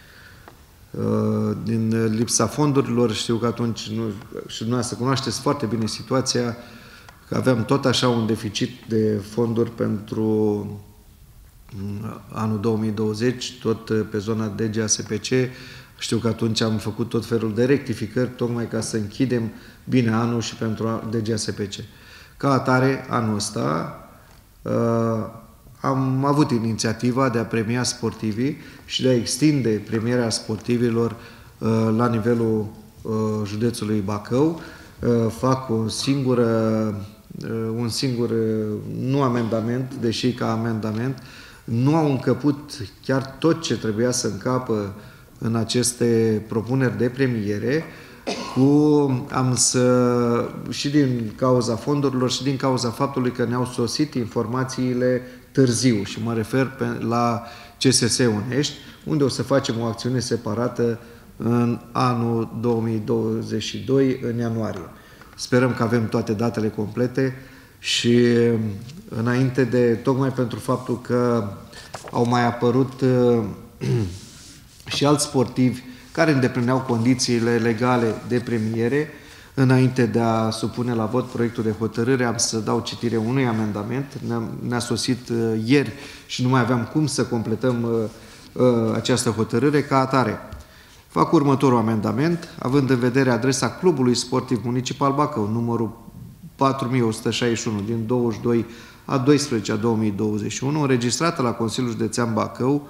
din lipsa fondurilor. Știu că atunci, nu, și dumneavoastră cunoașteți foarte bine situația, că aveam tot așa un deficit de fonduri pentru anul două mii douăzeci, tot pe zona D G A S P C. Știu că atunci am făcut tot felul de rectificări, tocmai ca să închidem bine anul și pentru D G A S P C. Ca atare, anul ăsta uh, am avut inițiativa de a premia sportivii și de a extinde premiarea sportivilor uh, la nivelul uh, județului Bacău. Uh, fac o singură, uh, un singur, uh, nu amendament, deși ca amendament, nu au încăput chiar tot ce trebuia să încapă în aceste propuneri de premiere, cu, am să, și din cauza fondurilor și din cauza faptului că ne-au sosit informațiile târziu, și mă refer pe, la C S S Unești, unde o să facem o acțiune separată în anul două mii douăzeci și doi, în ianuarie. Sperăm că avem toate datele complete și înainte de, tocmai pentru faptul că au mai apărut uh, și alți sportivi care îndeplineau condițiile legale de premiere, înainte de a supune la vot proiectul de hotărâre, am să dau citire unui amendament. Ne-a sosit uh, ieri și nu mai aveam cum să completăm uh, uh, această hotărâre. Ca atare, fac următorul amendament, având în vedere adresa Clubului Sportiv Municipal Bacău, numărul patru mii o sută șaizeci și unu din douăzeci și doi a doisprezece a două mii douăzeci și unu, înregistrată la Consiliul Județean Bacău,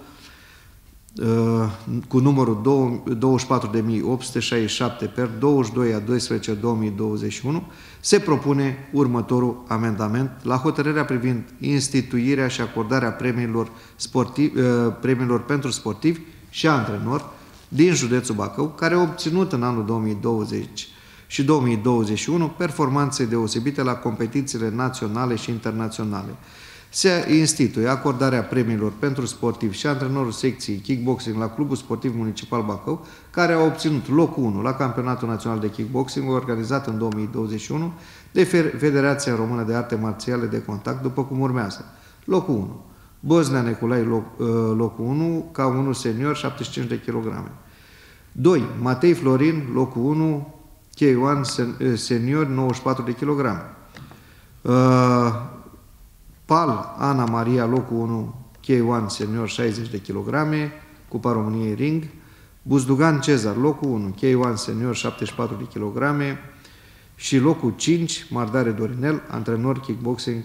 cu numărul douăzeci și patru de mii opt sute șaizeci și șapte per douăzeci și doi a doisprezece a două mii douăzeci și unu, se propune următorul amendament la hotărârea privind instituirea și acordarea premiilor, sportiv, premiilor pentru sportivi și antrenori din județul Bacău, care au obținut în anul două mii douăzeci și două mii douăzeci și unu performanțe deosebite la competițiile naționale și internaționale. Se instituie acordarea premiilor pentru sportivi și antrenorul secției kickboxing la Clubul Sportiv Municipal Bacău, care a obținut locul unu la Campionatul Național de Kickboxing, organizat în două mii douăzeci și unu de Federația Română de Arte Marțiale de Contact, după cum urmează. Locul unu. Bosnea Neculai, loc, locul unu, K unu senior, șaptezeci și cinci de kilograme. doi. Matei Florin, locul unu, K unu senior, nouăzeci și patru de kilograme. Uh, Pal Ana Maria, locul unu, K unu senior, șaizeci de kilograme, Cupa României Ring. Buzdugan Cezar, locul unu, K unu senior, șaptezeci și patru de kilograme. și locul cinci, Mardare Dorinel, antrenor kickboxing,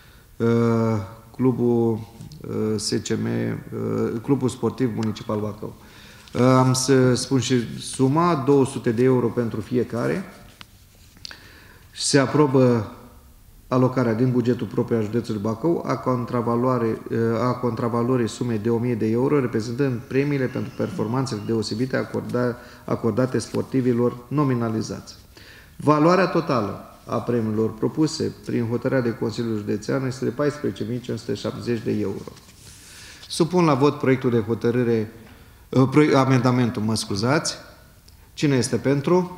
clubul S C M, Clubul Sportiv Municipal Bacău. Am să spun și suma, două sute de euro pentru fiecare. Se aprobă alocarea din bugetul propriu al județului Bacău a, contravaloare, a contravalorii sumei de o mie de euro, reprezentând premiile pentru performanțele deosebite acorda, acordate sportivilor nominalizați. Valoarea totală a premiilor propuse prin hotărârea de Consiliul Județean este de paisprezece mii cinci sute șaptezeci de euro. Supun la vot proiectul de hotărâre, amendamentul, mă scuzați. Cine este pentru?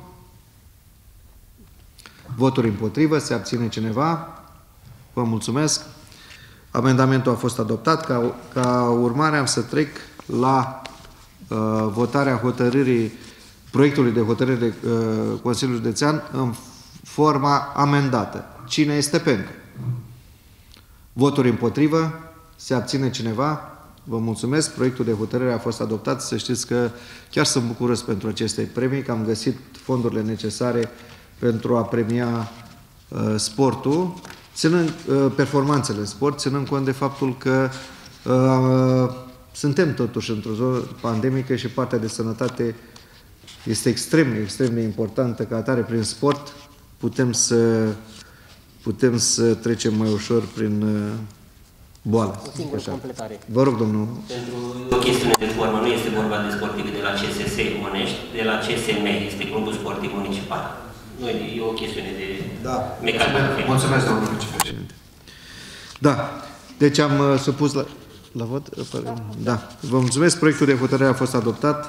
Voturi împotrivă, se abține cineva? Vă mulțumesc. Amendamentul a fost adoptat. Ca, ca urmare am să trec la uh, votarea hotărârii, proiectului de hotărâre de uh, Consiliul Județean în forma amendată. Cine este pentru? Voturi împotrivă, se abține cineva? Vă mulțumesc. Proiectul de hotărâre a fost adoptat. Să știți că chiar sunt bucuros pentru aceste premii, că am găsit fondurile necesare pentru a premia uh, sportul, ținând uh, performanțele în sport, ținând cont de faptul că uh, suntem totuși într-o zonă pandemică și partea de sănătate este extrem, extrem de importantă. Ca atare, prin sport, putem să, putem să trecem mai ușor prin uh, boală. O singură completare. Vă rog, domnul. Pentru o chestiune de formă, nu este vorba de sportivi de la C S S Onești, de la C S M, este Clubul Sportiv Municipal. Nu, e o chestiune de da. mecanică. Mulțumesc, domnul vicepreședinte. Da. Deci am uh, supus la, la vot? Da. Da. Vă mulțumesc. Proiectul de hotărâre a fost adoptat.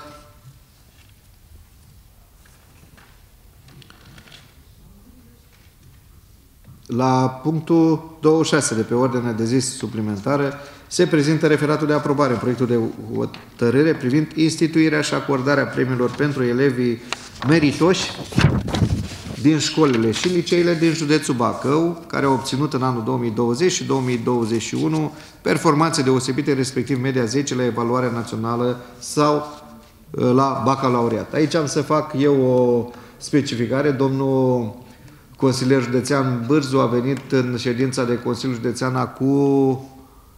La punctul douăzeci și șase de pe ordinea de zi suplimentară se prezintă referatul de aprobare în proiectul de hotărâre privind instituirea și acordarea premiilor pentru elevii meritoși din școlile și liceile din județul Bacău, care au obținut în anul două mii douăzeci și două mii douăzeci și unu performanțe deosebite, respectiv media zece la evaluarea națională sau la bacalaureat. Aici am să fac eu o specificare. Domnul consilier județean Bârzu a venit în ședința de Consiliul Județean cu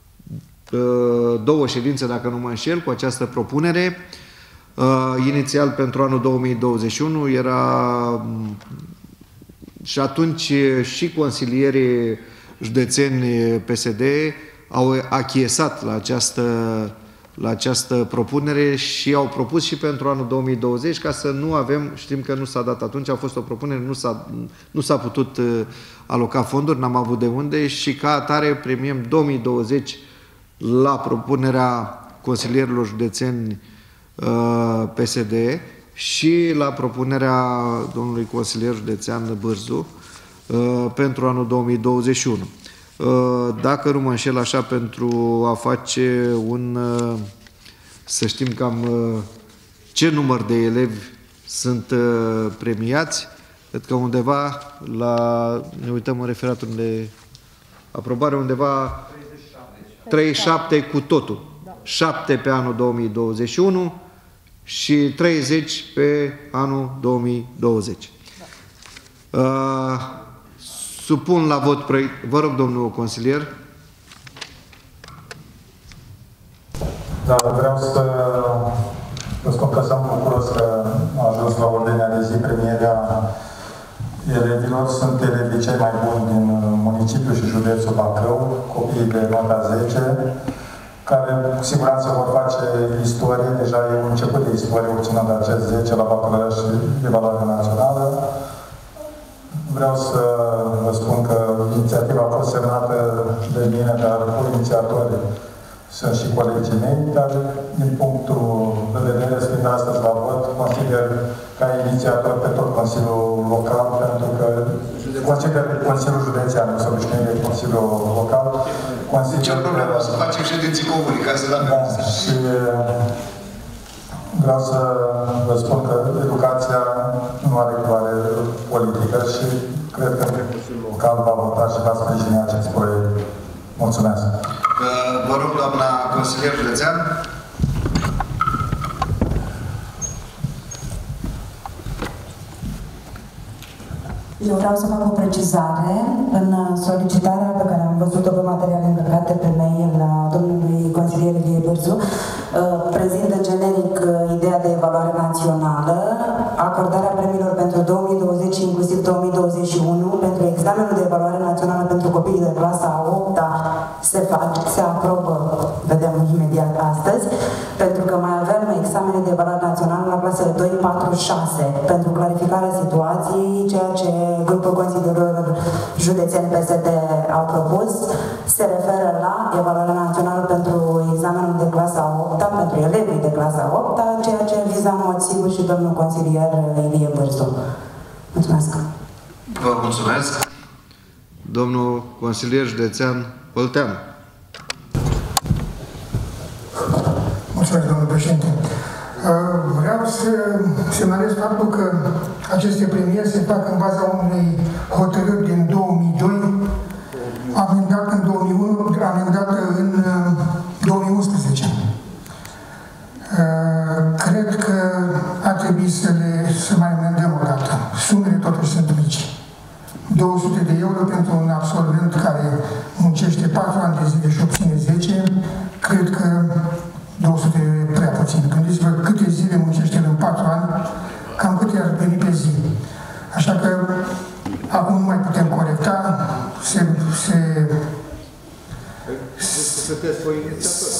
două ședințe, dacă nu mă înșel, cu această propunere. Inițial pentru anul două mii douăzeci și unu era și atunci și consilierii județeni P S D au achiesat la această, la această propunere și au propus și pentru anul două mii douăzeci, ca să nu avem, știm că nu s-a dat atunci, a fost o propunere, nu s-a, nu s-a putut aloca fonduri, n-am avut de unde și ca atare premiem două mii douăzeci la propunerea consilierilor județeni P S D și la propunerea domnului consilier județean Bârzu pentru anul două mii douăzeci și unu. Dacă nu mă înșel, așa, pentru a face un, să știm cam ce număr de elevi sunt premiați, cred că undeva la, ne uităm în referatul de aprobare, undeva treizeci și șapte cu totul. șapte pe anul două mii douăzeci și unu și treizeci pe anul două mii douăzeci. Da. Uh, supun la vot proiect. Vă rog, domnul consilier. Da, vreau să vă spun că sunt bucuros că a ajuns la ordinea de zi premierea elevilor. Sunt elevii cei mai buni din municipiul și județul Bacău, copiii de nota zece, care cu siguranță vor face istorie. Deja e un început de istorie obținând acest zece la bacalaureat și evaluare națională. Vreau să vă spun că inițiativa a fost semnată de mine, dar cu inițiatori sunt și colegii mei, dar din punctul de vedere, fiind astăzi la vot, consider ca inițiator pe tot Consiliul Local, pentru că consider Consiliul Județean, nu să obișnuim de Consiliul Local. Consider ce problemă să facem ședinții comuni, ca să dăm da, și vreau să vă spun că educația nu are culoare politică și cred că Consiliul Local va vota și va sprijini acest proiect. Mulțumesc! Vă rog, doamna consilier județean. Eu vreau să fac o precizare în solicitarea pe care am văzut-o pe materiale încărcate pe mail la domnului consilier Ilie Bârzu. Prezintă generic ideea de evaluare națională, acordarea premiilor pentru două mii douăzeci și inclusiv două mii douăzeci și unu, pentru examenul de evaluare națională pentru copiii de clasa a opta se face, se aprobă, vedem imediat astăzi, pentru că mai avem examene de evaluare națională la clasele doi, patru, șase, pentru clarificarea situației, ceea ce grupul consilierilor județeni P S D au propus, se referă la evaluarea națională pentru examenul de clasa a opta, pentru elevii de clasa a opta, ceea ce viza în mod sigur și domnul consilier Ilie Bârzu. Mulțumesc! Vă mulțumesc! Domnul consilier județean Olteanu. Mulțumesc, domnul președinte. Vreau să semnalez faptul că aceste premieri se fac în baza unei hotărâri din două mii doi, amendată în două mii unu, amendată în două mii unsprezece. Cred că ar trebui să le să mai amendăm o dată. Sumele totuși sunt mici. două sute de euro pentru un absolvent care muncește patru ani de zile și obține zece, cred că două sute de euro e prea puțin. Gândiți-vă câte zile muncește în patru ani, cam câte ar veni pe zi. Așa că acum nu mai putem corecta, se... se Sunteți co-inițiatori.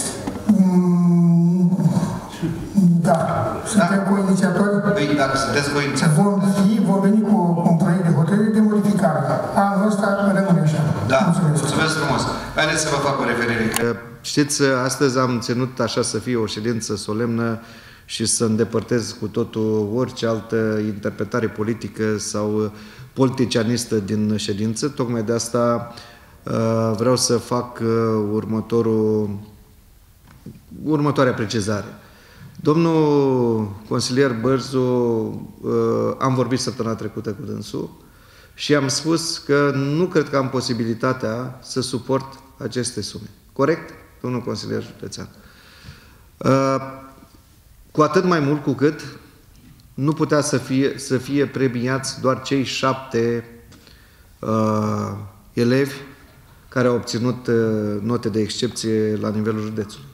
Da, suntem da. co-inițiatori. Păi, dacă sunteți co-inițiatori. Vom fi, vom veni cu un proiect de hotărâre de modificare. Anul ăsta rămâne așa. Da, mulțumesc. mulțumesc frumos. Haideți să vă fac o referire. Că, știți, astăzi am ținut așa să fie o ședință solemnă și să îndepărtez cu totul orice altă interpretare politică sau politicianistă din ședință. Tocmai de asta uh, vreau să fac uh, următorul, următoarea precizare. Domnul consilier Bârzu, uh, am vorbit săptămâna trecută cu dânsul și am spus că nu cred că am posibilitatea să suport aceste sume. Corect, domnul consilier județean? Uh, cu atât mai mult cu cât nu putea să fie, să fie premiați doar cei șapte uh, elevi care au obținut uh, note de excepție la nivelul județului.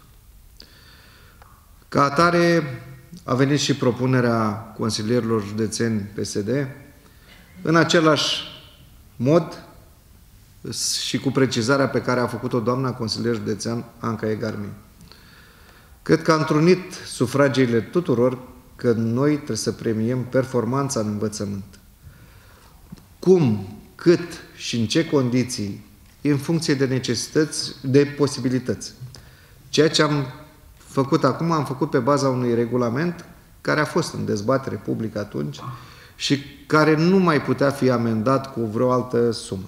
Ca atare a venit și propunerea consilierilor județeni P S D în același mod și cu precizarea pe care a făcut-o doamna consilier județean Anca Egarmi. Cred că a întrunit sufragiile tuturor că noi trebuie să premiem performanța în învățământ. Cum, cât și în ce condiții, în funcție de necesități, de posibilități. Ceea ce am făcut acum, am făcut pe baza unui regulament care a fost în dezbatere publică atunci și care nu mai putea fi amendat cu vreo altă sumă.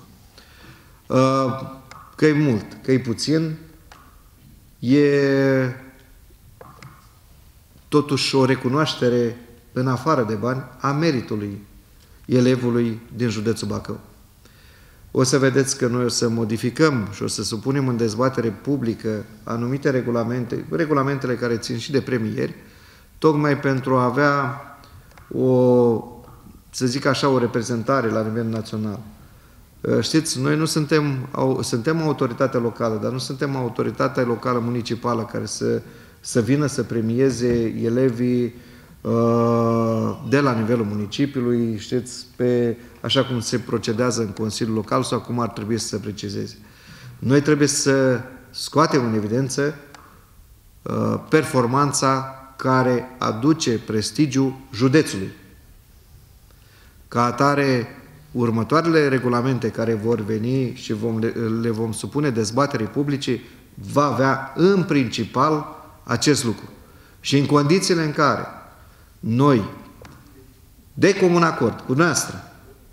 Că e mult, că e puțin, e totuși o recunoaștere în afară de bani a meritului elevului din județul Bacău. O să vedeți că noi o să modificăm și o să supunem în dezbatere publică anumite regulamente, regulamentele care țin și de premieri, tocmai pentru a avea o, să zic așa, o reprezentare la nivel național. Știți, noi nu suntem, suntem autoritate locală, dar nu suntem autoritatea locală municipală care să, să vină să premieze elevii de la nivelul municipiului, știți, pe, așa cum se procedează în Consiliul Local sau cum ar trebui să se precizeze. Noi trebuie să scoatem în evidență uh, performanța care aduce prestigiul județului. Ca atare, următoarele regulamente care vor veni și vom, le, le vom supune dezbaterii publice, va avea în principal acest lucru. Și în condițiile în care noi, de comun acord cu noastră,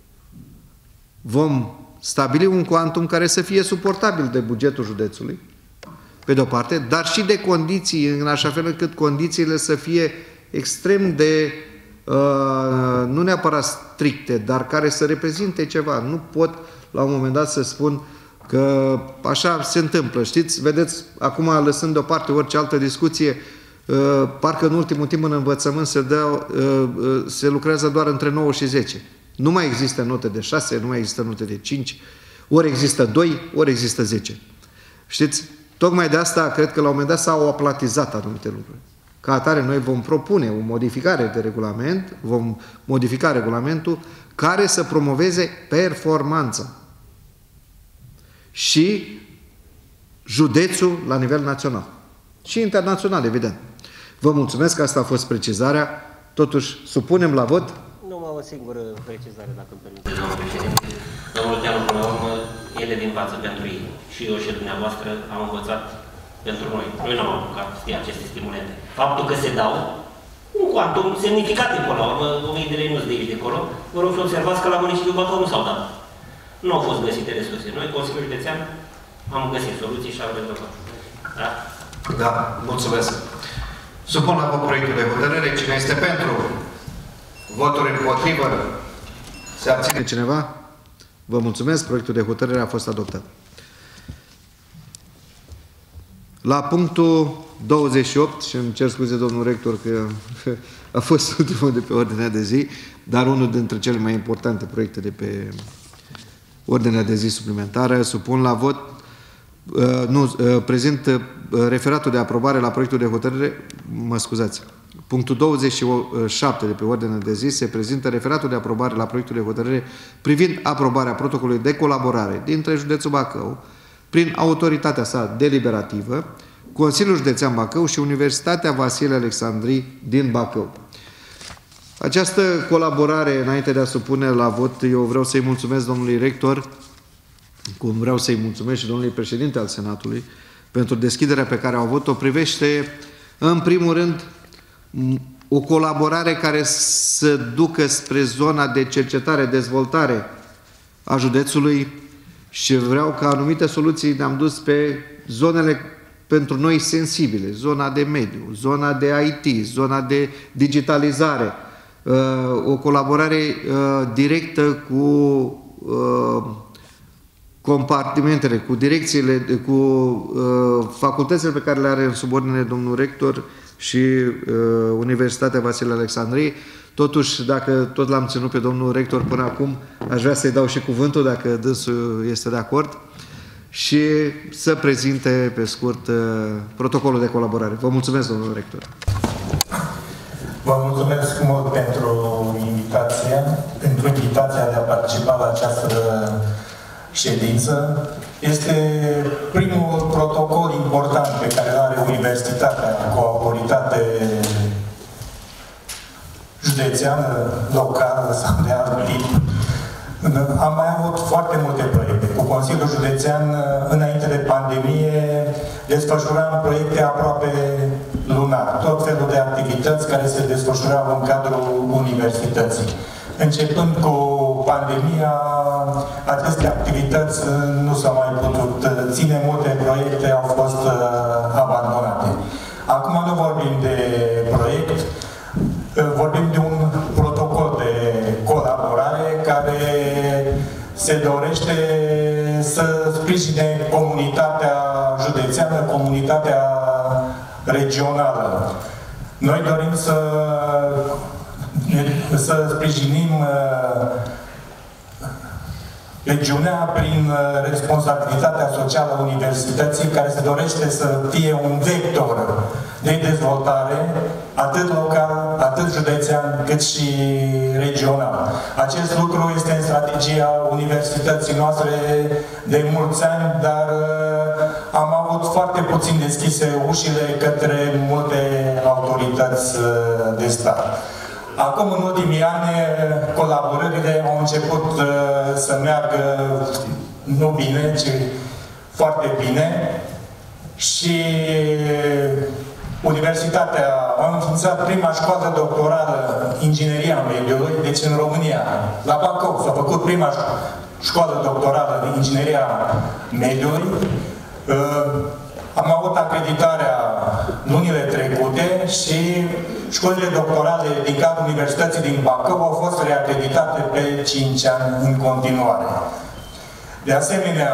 vom stabili un cuantum care să fie suportabil de bugetul județului, pe de-o parte, dar și de condiții, în așa fel încât condițiile să fie extrem de, uh, nu neapărat stricte, dar care să reprezinte ceva. Nu pot, la un moment dat, să spun că așa se întâmplă. Știți, vedeți, acum, lăsând deoparte orice altă discuție, parcă în ultimul timp în învățământ se, dă, se lucrează doar între nouă și zece. Nu mai există note de șase, nu mai există note de cinci, ori există doi, ori există zece. Știți? Tocmai de asta cred că la un moment dat s-au aplatizat anumite lucruri. Ca atare, noi vom propune o modificare de regulament, vom modifica regulamentul care să promoveze performanța și județul la nivel național și internațional, evident. Vă mulțumesc că asta a fost precizarea. Totuși, supunem la vot. Numai o singură precizare, dacă îmi permiteți, domnul președinte. Domnul Teanu, până la urmă, ele de învață pentru ei. Și eu și dumneavoastră am învățat pentru noi. Noi n-am apucat aceste stimulente. Faptul că se dau un cuantum semnificativ până la urmă, o mie de lei nu-s de aici de acolo, vă rog să observați că la municipiul Bacău nu s-au dat. Nu au fost găsite resurse. Noi, Consiliul Județean, am găsit soluții și am rezolvat. Da? Da, mulțumesc. Supun la vot proiectul de hotărâre. Cine este pentru? Voturi împotrivă? Se abține cineva? Vă mulțumesc. Proiectul de hotărâre a fost adoptat. La punctul douăzeci și opt, și îmi cer scuze, domnul rector, că a fost ultimul de pe ordinea de zi, dar unul dintre cele mai importante proiecte de pe ordinea de zi suplimentară, supun la vot, uh, nu, uh, prezint uh, referatul de aprobare la proiectul de hotărâre, mă scuzați, punctul douăzeci și șapte de pe ordinea de zi se prezintă referatul de aprobare la proiectul de hotărâre privind aprobarea protocolului de colaborare dintre județul Bacău, prin autoritatea sa deliberativă, Consiliul Județean Bacău și Universitatea Vasile Alexandrii din Bacău. Această colaborare, înainte de a supune la vot, eu vreau să-i mulțumesc domnului rector, cum vreau să-i mulțumesc și domnului președinte al Senatului, pentru deschiderea pe care au avut-o, privește, în primul rând, o colaborare care să ducă spre zona de cercetare, dezvoltare a județului, și vreau ca anumite soluții ne-am dus pe zonele pentru noi sensibile, zona de mediu, zona de I T, zona de digitalizare, o colaborare directă cu compartimentele, cu direcțiile, cu facultățile pe care le are în subordine domnul rector și Universitatea Vasile Alexandrii. Totuși, dacă tot l-am ținut pe domnul rector până acum, aș vrea să-i dau și cuvântul, dacă dânsul este de acord, și să prezinte, pe scurt, protocolul de colaborare. Vă mulțumesc, domnul rector. Vă mulțumesc mult pentru invitația, pentru invitația de a participa la această ședință. Este primul protocol important pe care îl are Universitatea cu autoritate județeană, locală sau de alt tip. Am mai avut foarte multe proiecte. Cu Consiliul Județean, înainte de pandemie, desfășuram proiecte aproape lunar. Tot felul de activități care se desfășurau în cadrul universității. Începând cu pandemia, aceste activități nu s-au mai putut ține, multe proiecte au fost abandonate. Acum nu vorbim de proiect, vorbim de un protocol de colaborare care se dorește să sprijine comunitatea județeană, comunitatea regională. Noi dorim să, să sprijinim regiunea prin responsabilitatea socială a universității, care se dorește să fie un vector de dezvoltare, atât local, atât județean, cât și regional. Acest lucru este în strategia universității noastre de mulți ani, dar am avut foarte puțin deschise ușile către multe autorități de stat. Acum, în ultimii ani, colaborările au început să meargă nu bine, ci foarte bine, și Universitatea a înființat prima școală doctorală Ingineria Mediului, deci în România, la Bacău s-a făcut prima școală doctorală de Ingineria Mediului. Am avut acreditarea lunile trecute și școlile doctorale din cadrul Universității din Bacău au fost reacreditate pe cinci ani în continuare. De asemenea,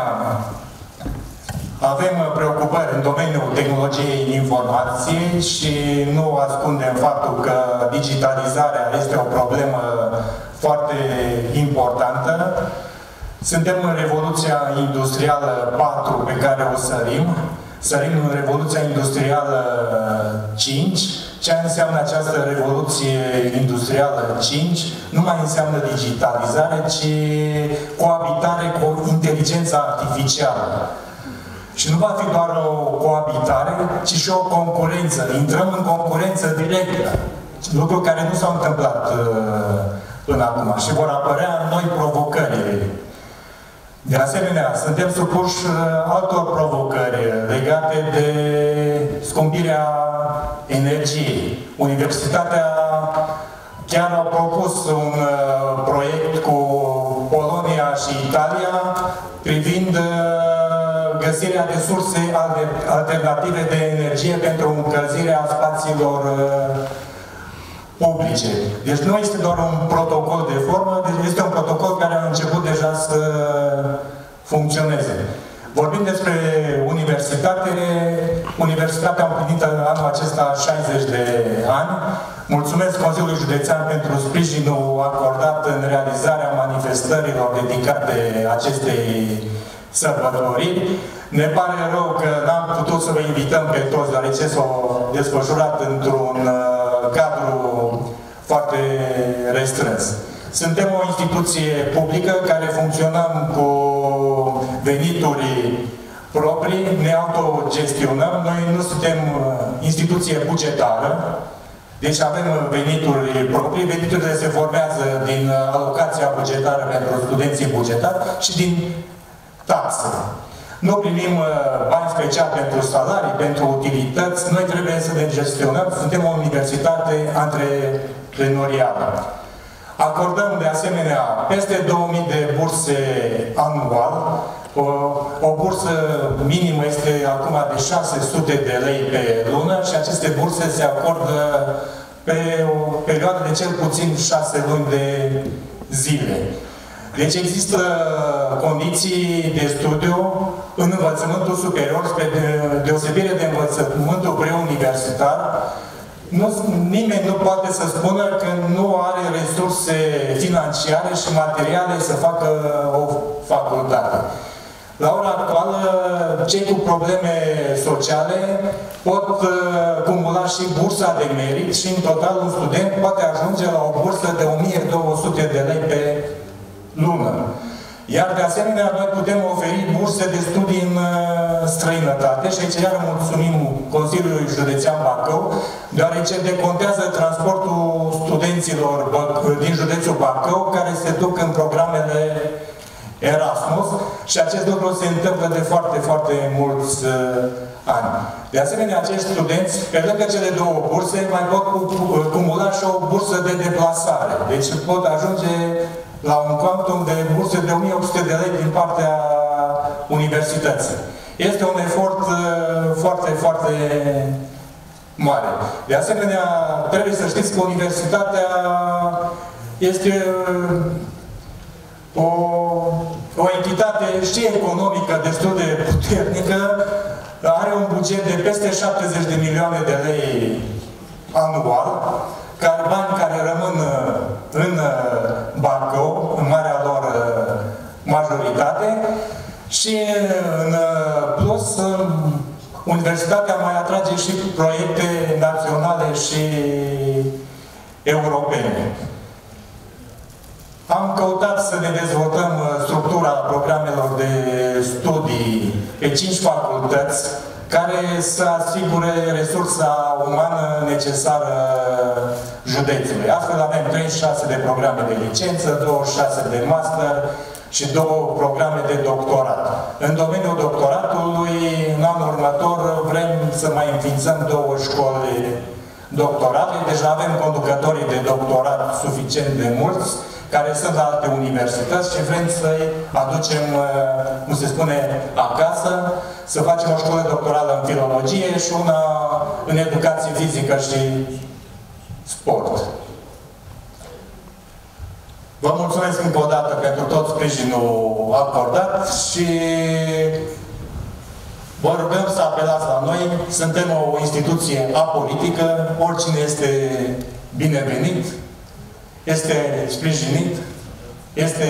avem preocupări în domeniul tehnologiei informației și nu ascundem faptul că digitalizarea este o problemă foarte importantă. Suntem în Revoluția Industrială patru pe care o sărim. Sărim în Revoluția Industrială cinci. Ce înseamnă această Revoluție Industrială cinci? Nu mai înseamnă digitalizare, ci coabitare cu inteligența artificială. Și nu va fi doar o coabitare, ci și o concurență. Intrăm în concurență directă. Lucruri care nu s-au întâmplat uh, până acum și vor apărea noi provocări. De asemenea, suntem supuși uh, altor provocări legate de scumpirea energiei. Universitatea chiar a propus un uh, proiect cu Polonia și Italia privind uh, găsirea de surse alternative de energie pentru încălzirea spațiilor uh, publice. Deci nu este doar un protocol de formă, deci este un protocol care a început deja să funcționeze. Vorbim despre universitate. Universitatea a împlinit anul acesta șaizeci de ani. Mulțumesc Consiliului Județean pentru sprijinul acordat în realizarea manifestărilor dedicate acestei sărbători. Ne pare rău că n-am putut să vă invităm pe toți, deoarece s-au desfășurat într-un cadru foarte restrâns. Suntem o instituție publică care funcționăm cu venituri proprii, ne autogestionăm. Noi nu suntem instituție bugetară, deci avem venituri proprii. Veniturile se formează din alocația bugetară pentru studenții bugetari și din taxe. Nu primim bani special pentru salarii, pentru utilități. Noi trebuie să ne gestionăm. Suntem o universitate antreprenorială. Acordăm de asemenea peste două mii de burse anual. O, o bursă minimă este acum de șase sute de lei pe lună și aceste burse se acordă pe o perioadă de cel puțin șase luni de zile. Deci există condiții de studiu în învățământul superior, spre deosebire de învățământul preuniversitar. Nu, nimeni nu poate să spună că nu are resurse financiare și materiale să facă o facultate. La ora actuală, cei cu probleme sociale pot uh, cumula și bursa de merit și în total un student poate ajunge la o bursă de o mie două sute de lei pe lună. Iar de asemenea, noi putem oferi burse de studii în uh, străinătate și aici iar mulțumim Consiliului Județean Bacău, deoarece decontează transportul studenților din județul Bacău care se duc în programele Erasmus și acest lucru se întâmplă de foarte, foarte mulți uh, ani. De asemenea, acești studenți, pe lângă cele două burse, mai pot cumula și o bursă de deplasare. Deci pot ajunge la un quantum de burse de o mie opt sute de lei din partea universității. Este un efort uh, foarte, foarte mare. De asemenea, trebuie să știți că universitatea este uh, o, o entitate și economică destul de puternică, are un buget de peste șaptezeci de milioane de lei anual, care bani care rămân în Bacău, în marea lor majoritate, și în plus universitatea mai atrage și proiecte naționale și europene. Am căutat să ne dezvoltăm structura programelor de studii pe cinci facultăți care să asigure resursa umană necesară județului. Astfel avem treizeci și șase de programe de licență, douăzeci și șase de master și două programe de doctorat. În domeniul doctoratului, în anul următor, vrem să mai înființăm două școli doctorate. Deja avem conducătorii de doctorat suficient de mulți, care sunt la alte universități și vrem să-i aducem, cum se spune, acasă, să facem o școală doctorală în filologie și una în educație fizică și sport. Vă mulțumesc încă o dată pentru tot sprijinul acordat și vă rugăm să apelați la noi. Suntem o instituție apolitică, oricine este binevenit. este sprijinit, este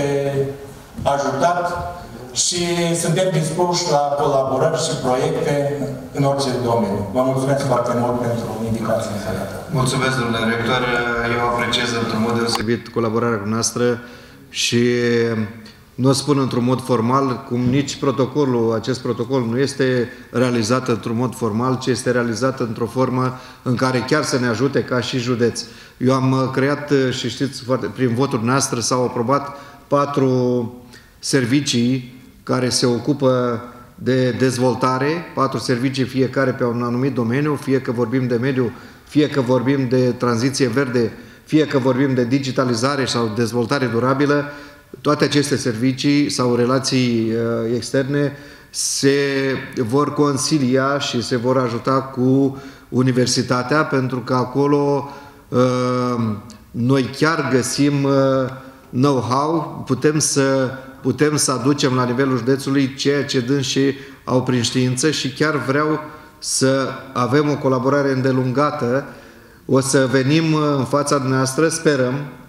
ajutat și suntem dispuși la colaborări și proiecte în orice domeniu. Vă mulțumesc foarte mult pentru indicația înțeleaptă. Mulțumesc, domnule rector. Eu apreciez într-un mod deosebit colaborarea cu noastră și nu o spun într-un mod formal, cum nici protocolul, acest protocol nu este realizat într-un mod formal, ci este realizat într-o formă în care chiar să ne ajute ca și județ. Eu am creat, și știți, foarte, prin votul noastră s-au aprobat patru servicii care se ocupă de dezvoltare, patru servicii fiecare pe un anumit domeniu, fie că vorbim de mediu, fie că vorbim de tranziție verde, fie că vorbim de digitalizare sau dezvoltare durabilă. Toate aceste servicii sau relații uh, externe se vor consilia și se vor ajuta cu universitatea, pentru că acolo uh, noi chiar găsim uh, know-how, putem să, putem să aducem la nivelul județului ceea ce dânsii au prin știință și chiar vreau să avem o colaborare îndelungată. O să venim în fața dumneavoastră, sperăm,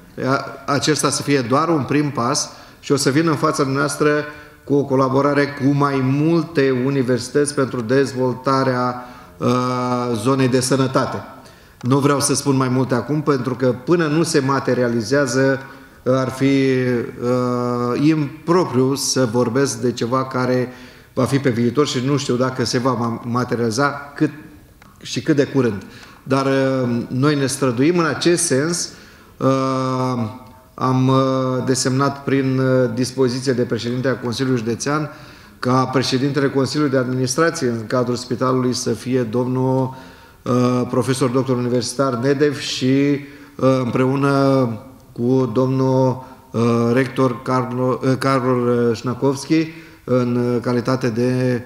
acesta să fie doar un prim pas și o să vin în fața dumneavoastră cu o colaborare cu mai multe universități pentru dezvoltarea uh, zonei de sănătate. Nu vreau să spun mai multe acum, pentru că până nu se materializează ar fi uh, impropriu să vorbesc de ceva care va fi pe viitor și nu știu dacă se va materializa cât și cât de curând. Dar uh, noi ne străduim în acest sens. Uh, am uh, desemnat prin uh, dispoziție de președinte a Consiliului Județean ca președintele Consiliului de Administrație în cadrul spitalului să fie domnul uh, profesor doctor universitar Nedev și uh, împreună cu domnul uh, rector Carlo, uh, Carol Șnacovski în uh, calitate de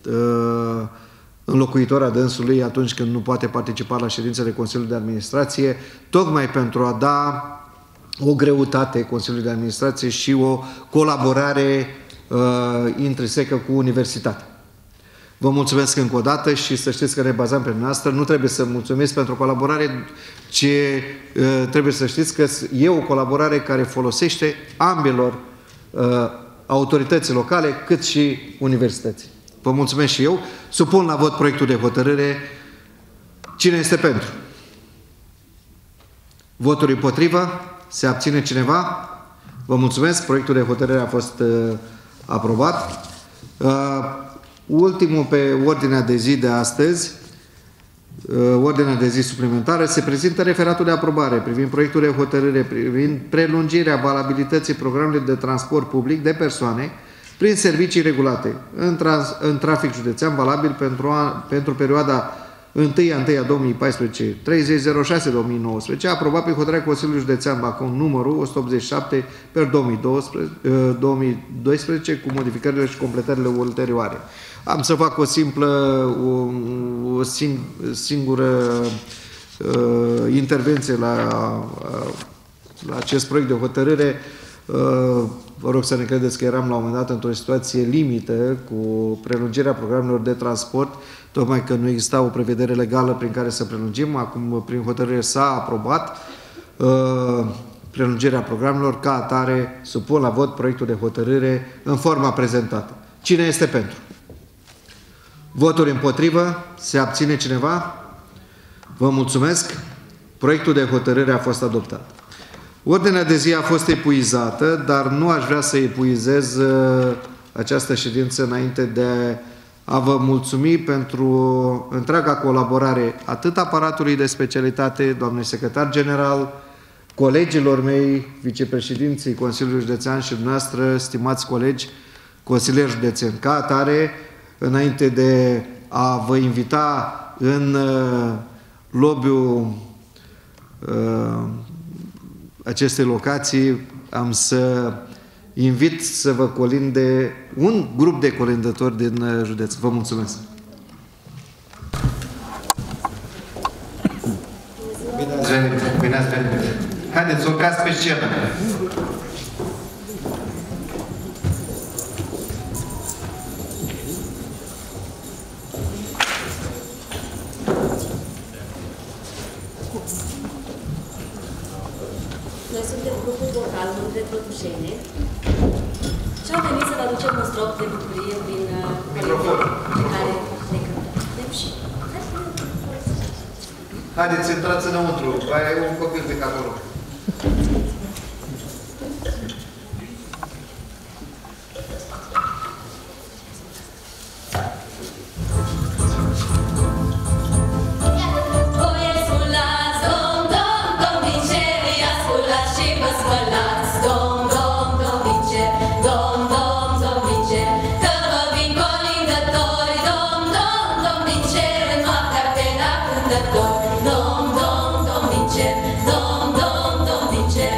uh, înlocuitor a dânsului atunci când nu poate participa la ședințele Consiliului de Administrație, tocmai pentru a da o greutate Consiliului de Administrație și o colaborare uh, intrinsecă cu universitatea. Vă mulțumesc încă o dată și să știți că ne bazăm pe noastră. Nu trebuie să mulțumesc pentru colaborare, ci uh, trebuie să știți că e o colaborare care folosește ambelor uh, autorități locale cât și universității. Vă mulțumesc și eu. Supun la vot proiectul de hotărâre. Cine este pentru? Voturi împotrivă? Se abține cineva? Vă mulțumesc. Proiectul de hotărâre a fost uh, aprobat. Uh, ultimul pe ordinea de zi de astăzi, uh, ordinea de zi suplimentară, se prezintă referatul de aprobare privind proiectul de hotărâre privind prelungirea valabilității programului de transport public de persoane prin servicii regulate în, trans, în trafic județean valabil pentru, a, pentru perioada întâi ianuarie două mii paisprezece treizeci șase două mii nouăsprezece, aprobat pe hotărârea Consiliului Județean Bacău numărul o sută optzeci și șapte pe două mii doisprezece cu modificările și completările ulterioare. Am să fac o simplă, o, o sing, singură uh, intervenție la, uh, la acest proiect de hotărâre. Uh, Vă rog să ne credeți că eram la un moment dat într-o situație limită cu prelungirea programelor de transport, tocmai că nu exista o prevedere legală prin care să prelungim. Acum, prin hotărâre s-a aprobat uh, prelungirea programelor. Ca atare, supun la vot proiectul de hotărâre în forma prezentată. Cine este pentru? Voturi împotrivă? Se abține cineva? Vă mulțumesc. Proiectul de hotărâre a fost adoptat. Ordinea de zi a fost epuizată, dar nu aș vrea să epuizez uh, această ședință înainte de a vă mulțumi pentru întreaga colaborare atât aparatului de specialitate, doamnei secretar general, colegilor mei, vicepreședinții Consiliului Județean și dumneavoastră, stimați colegi, consilieri județeni. Ca atare, înainte de a vă invita în uh, lobby-ul uh, acestei locații, am să invit să vă colinde un grup de colindători din județ. Vă mulțumesc! Bine ați venit! Bine ați venit! Haideți, urcați pe scenă! Noi de Trătușene și am venit să vă aducem un strop de bucurie prin colectivul pe care ne cântăm și... Haideți, intrați înăuntru, aia e un copil pe acolo. Dom, dom, dom, vince,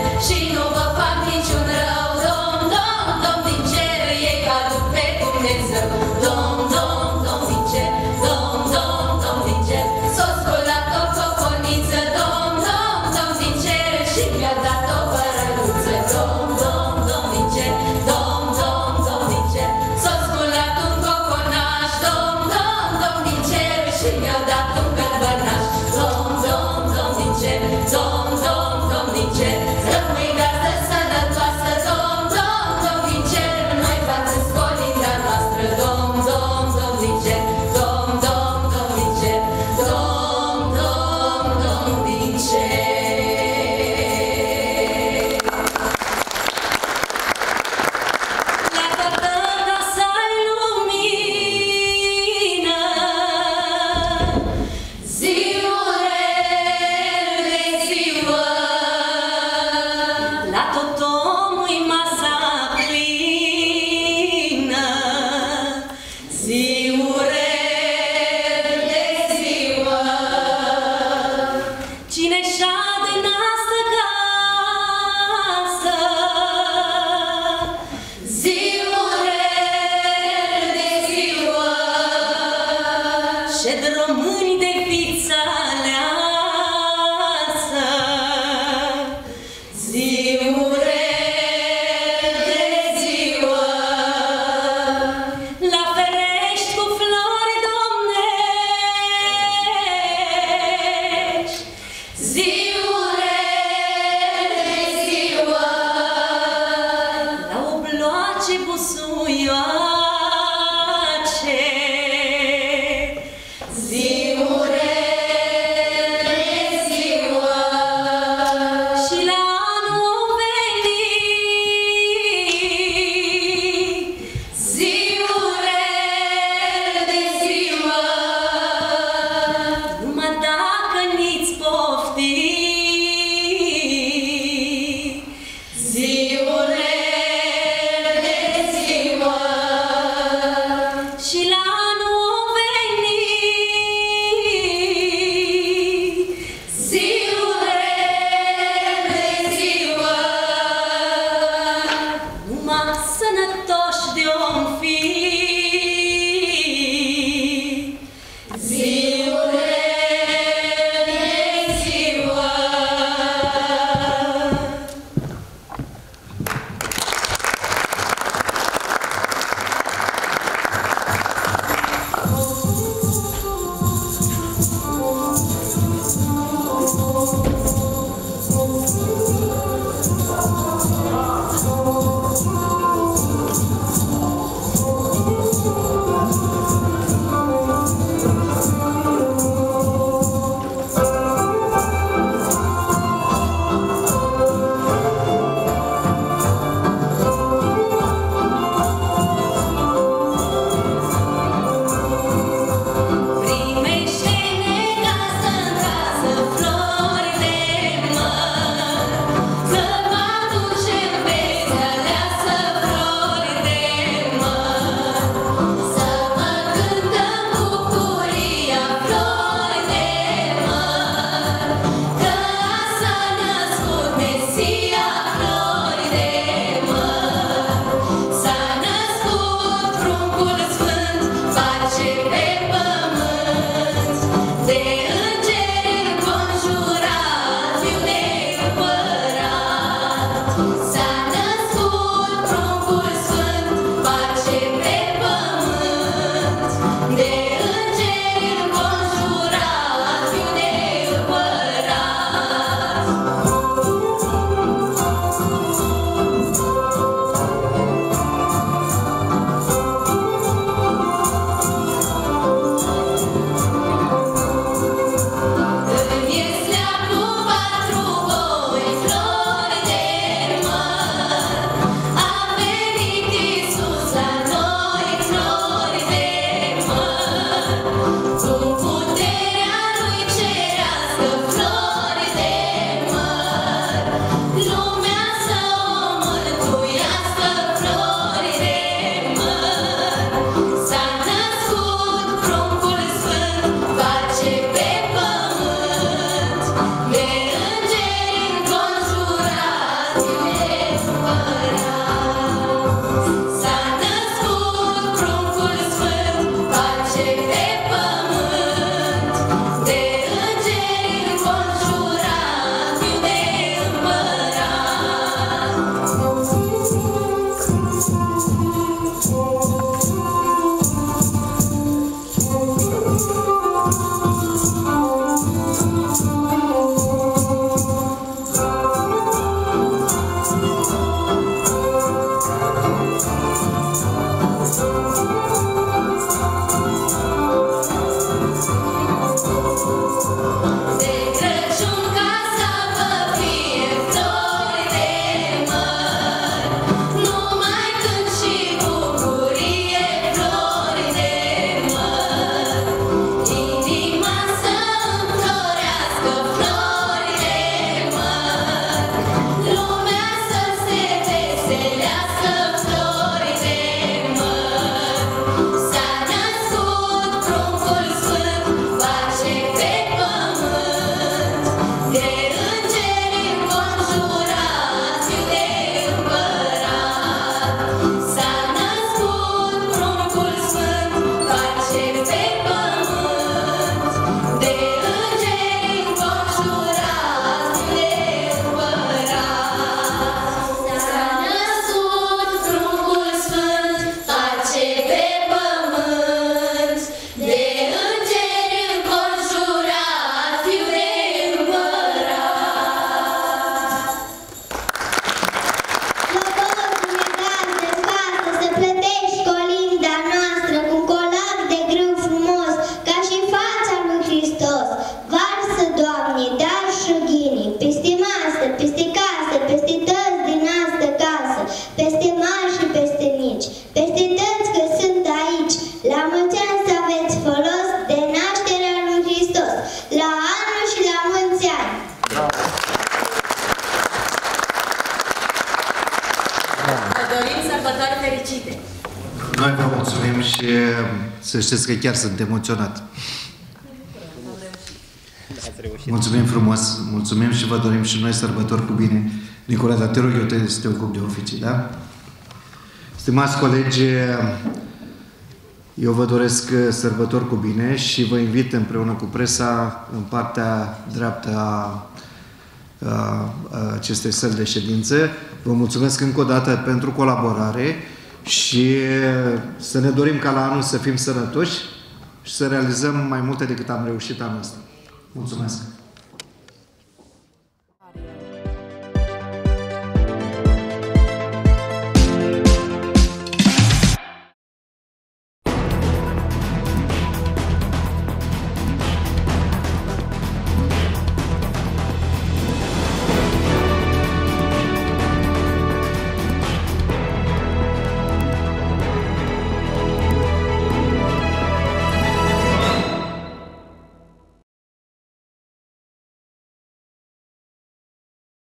Noi vă mulțumim și să știți că chiar sunt emoționat. Mulțumim frumos, mulțumim și vă dorim și noi sărbători cu bine. Nicoleta, te rog eu te, să te ocupi de oficii, da? Stimați colegi, eu vă doresc sărbători cu bine și vă invit împreună cu presa în partea dreaptă a, a acestei săli de ședință. Vă mulțumesc încă o dată pentru colaborare și să ne dorim ca la anul să fim sănătoși și să realizăm mai multe decât am reușit anul ăsta. Mulțumesc!